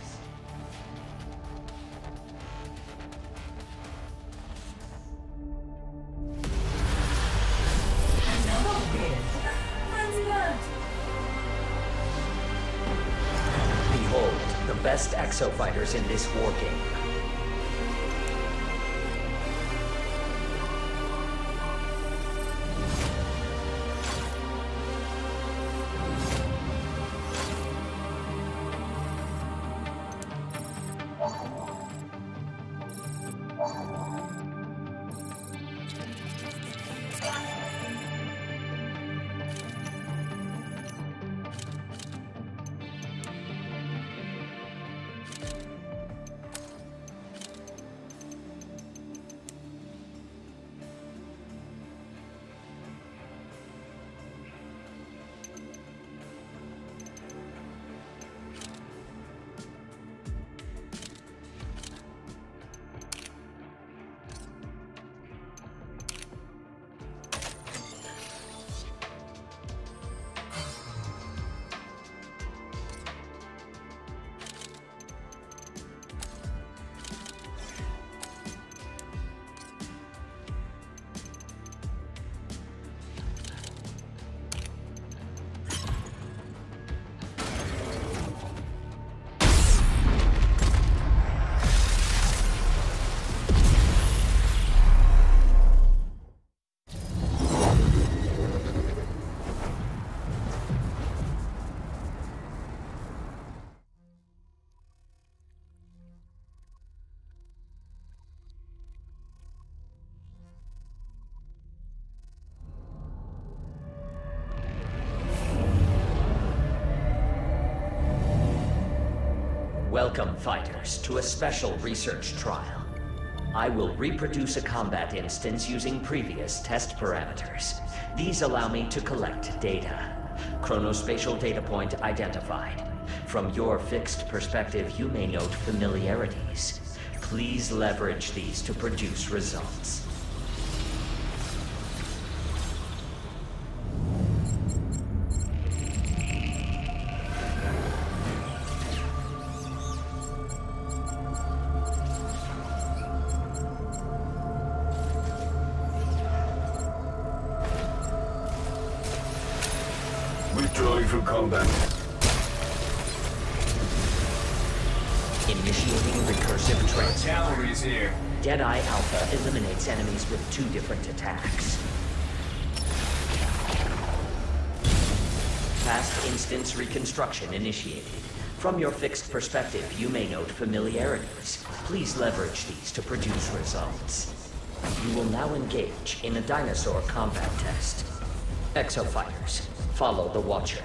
Behold, the best exofighters in this war game. Welcome, fighters, to a special research trial. I will reproduce a combat instance using previous test parameters. These allow me to collect data. Chronospatial data point identified. From your fixed perspective, you may note familiarities. Please leverage these to produce results. Withdrawing from combat. Initiating recursive transfer. Cavalry's here. Deadeye Alpha eliminates enemies with 2 different attacks. Fast instance reconstruction initiated. From your fixed perspective, you may note familiarities. Please leverage these to produce results. You will now engage in a dinosaur combat test. Exofighters, follow the Watcher.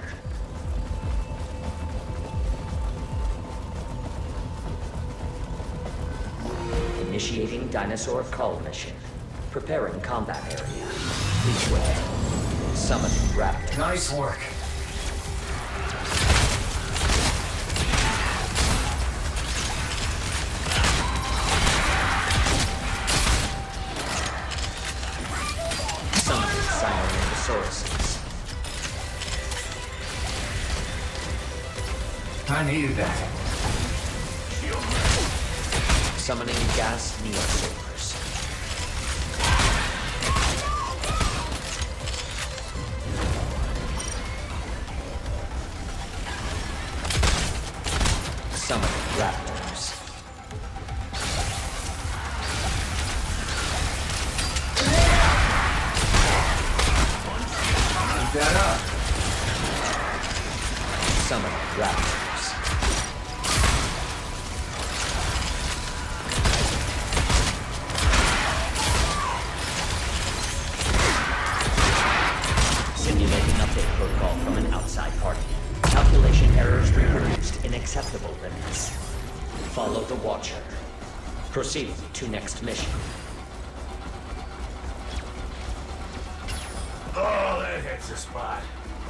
Initiating dinosaur cull mission. Preparing combat area. Please wait. Summoning Raptor. Nice work. I needed that. Summoning gas Dinosaurs. Summoning raptors. Keep that up. Summoning raptors. Simulating update protocol from an outside party. Calculation errors reproduced in acceptable limits. Follow the Watcher. Proceed to next mission. Oh, that hits the spot.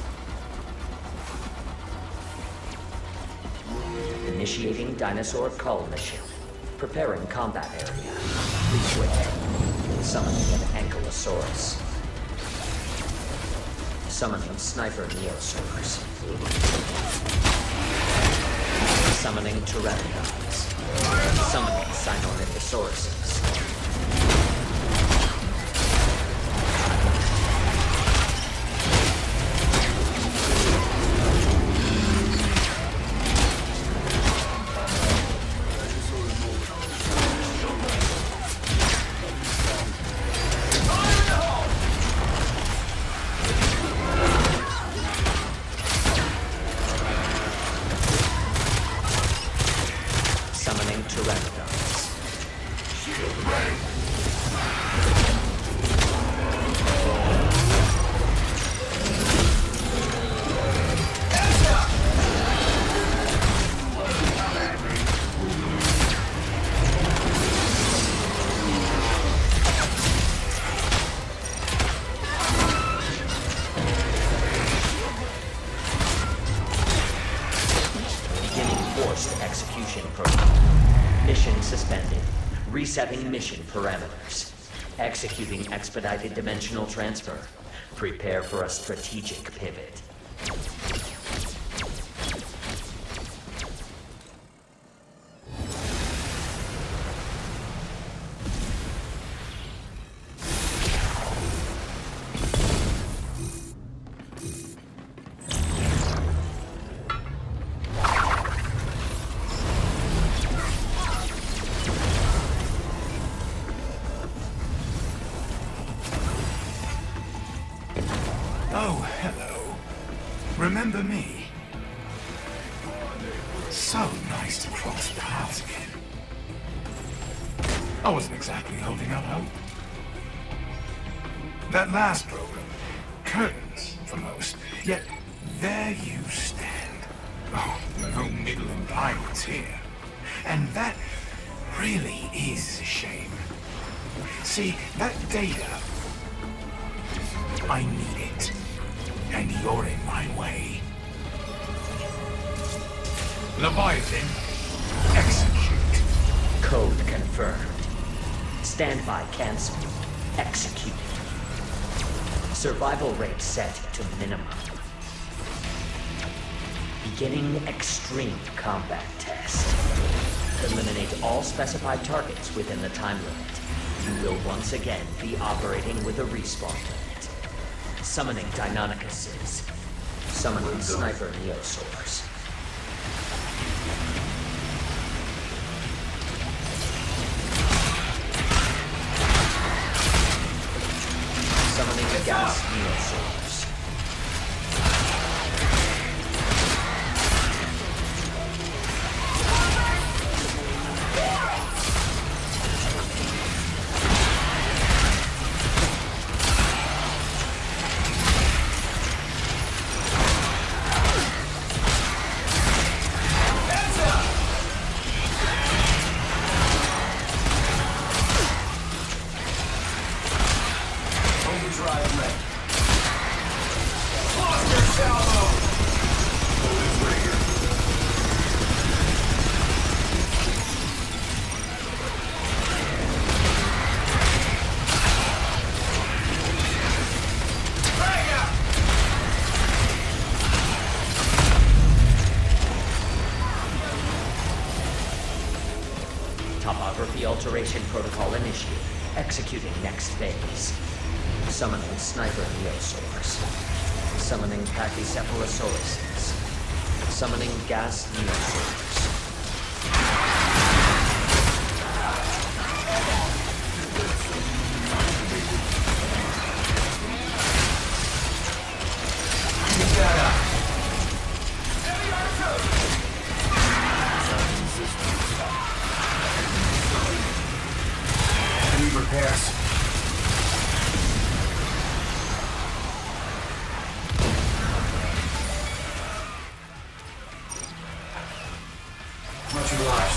Initiating dinosaur cull mission. Preparing combat area. Please wait. Summoning an Ankylosaurus. Summoning sniper Neosaurs. Summoning Pteranodons. Summoning Sinornithosauruses. Summoning Pteranodons. Shield ready. Beginning forced execution protocol. Mission suspended. Resetting mission parameters. Executing expedited dimensional transfer. Prepare for a strategic pivot. Oh, hello. Remember me? So nice to cross paths again. I wasn't exactly holding out hope. That last program, curtains for most, yet there you stand. Oh, no middle and pirates here. And that really is a shame. See, that data, I need it. And you're in my way. Leviathan, execute. Code confirmed. Standby cancelled. Execute. Survival rate set to minimum. Beginning extreme combat test. Eliminate all specified targets within the time limit. You will once again be operating with a respawn limit. Summoning Deinonychuses. Summoning Sniper Neosaurs. Summoning Gas Neosaurs. Overdrive ready. alteration protocol initiated. Executing next phase. Summoning sniper Dinosaurs. Summoning Pachycephalosauruses. Summoning gas Dinosaurs. Keep that up. I need repairs. Much obliged.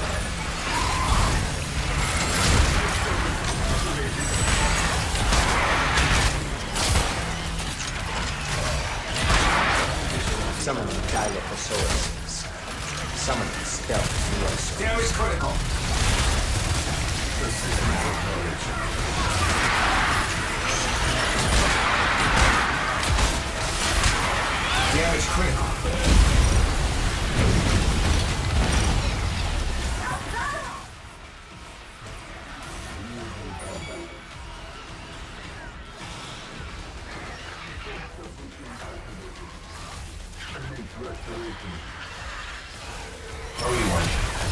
Summoning Dilophosaurus. Summoning stealth Dinosaurs. Damage critical. Damage critical. Oh, you want?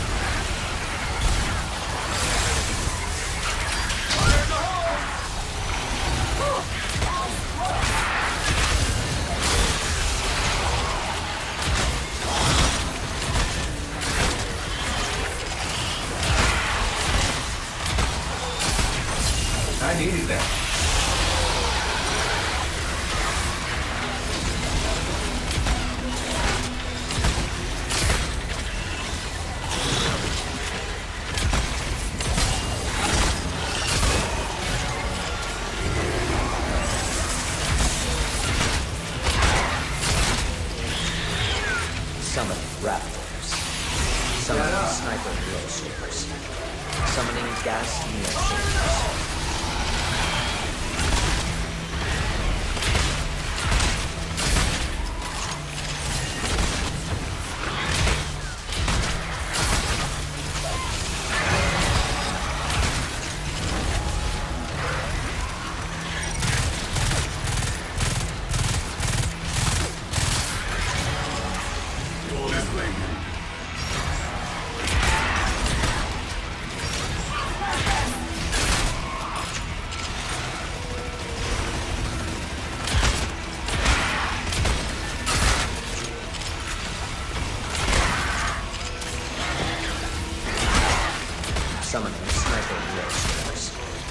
I needed that. Summoning Raptors. Summoning Sniper Dinosaurs. Summoning Gas Dinosaurs. Summoning Sniper Dinosaurs.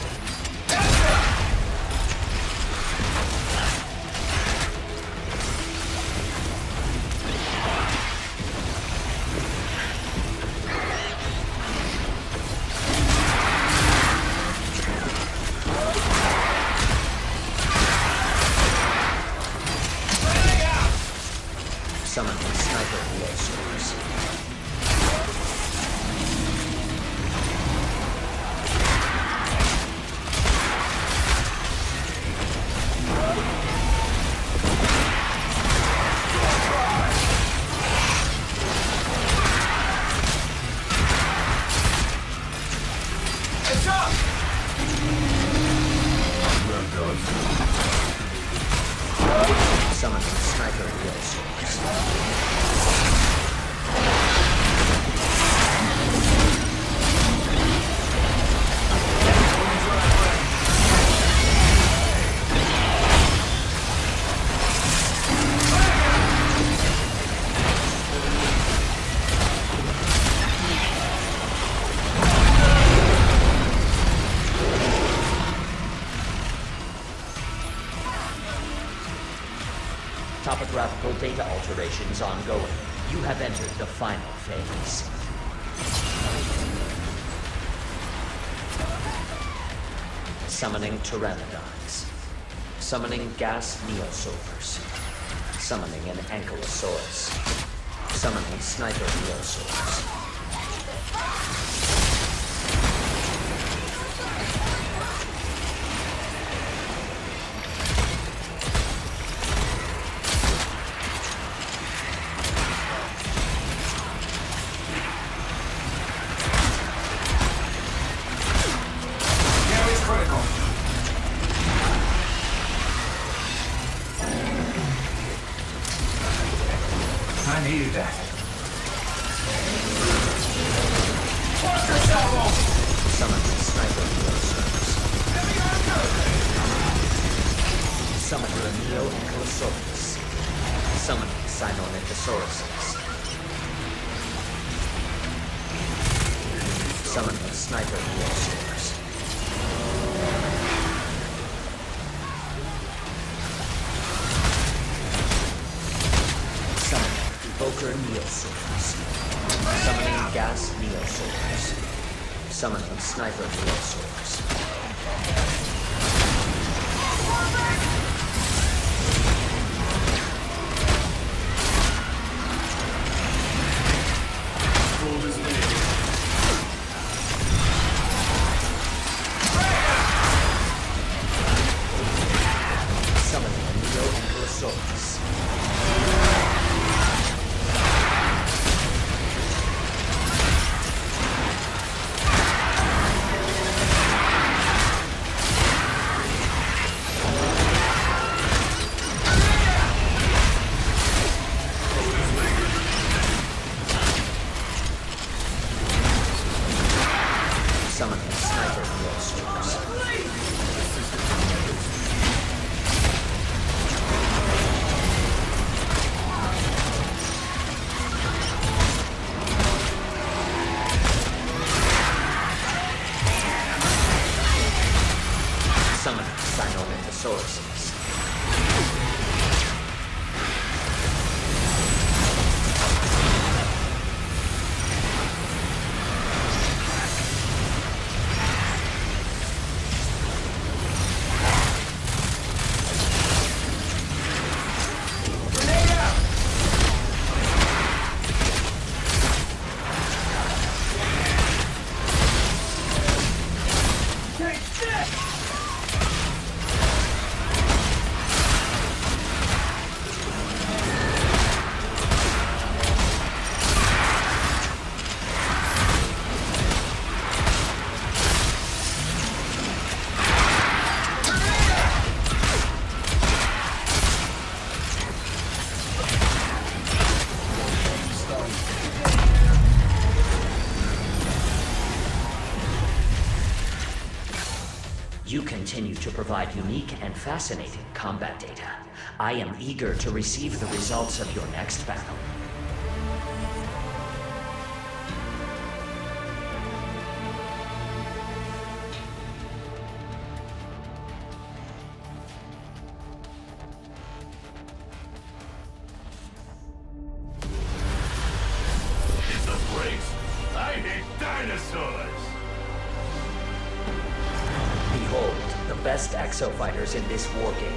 Summoning Sniper Dinosaurs. It's up! Summoning Sniper Dinosaurs. Topographical data alterations ongoing. You have entered the final phase. Summoning Pteranodons. Summoning gas Neosaurs. Summoning an Ankylosaurus. Summoning Sniper Dinosaurs. Neo-Ankylosaurus. Summoning Sinornithosauruses. Summoning Sniper Neosaurs. Summoning Evoker Neosaurs. Summoning Gas Neosaurs. Summoning Sniper Neosaurs. Summoning Neo-Ankylosaurus. Summoning Sniper Neosaurs. Summoning Sinornithosauruses. You continue to provide unique and fascinating combat data. I am eager to receive the results of your next battle. It's a place. I hate dinosaurs. Behold, the best exo-fighters in this war game.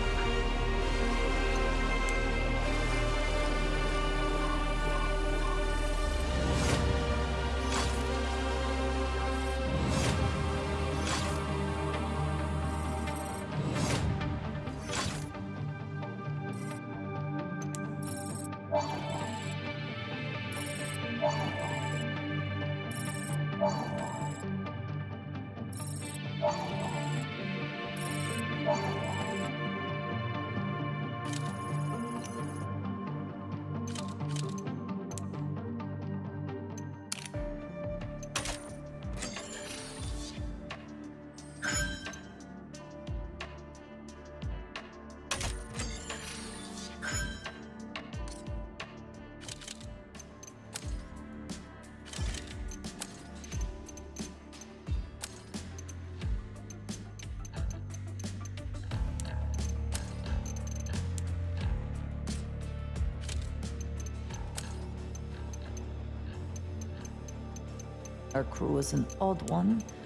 Our crew is an odd one,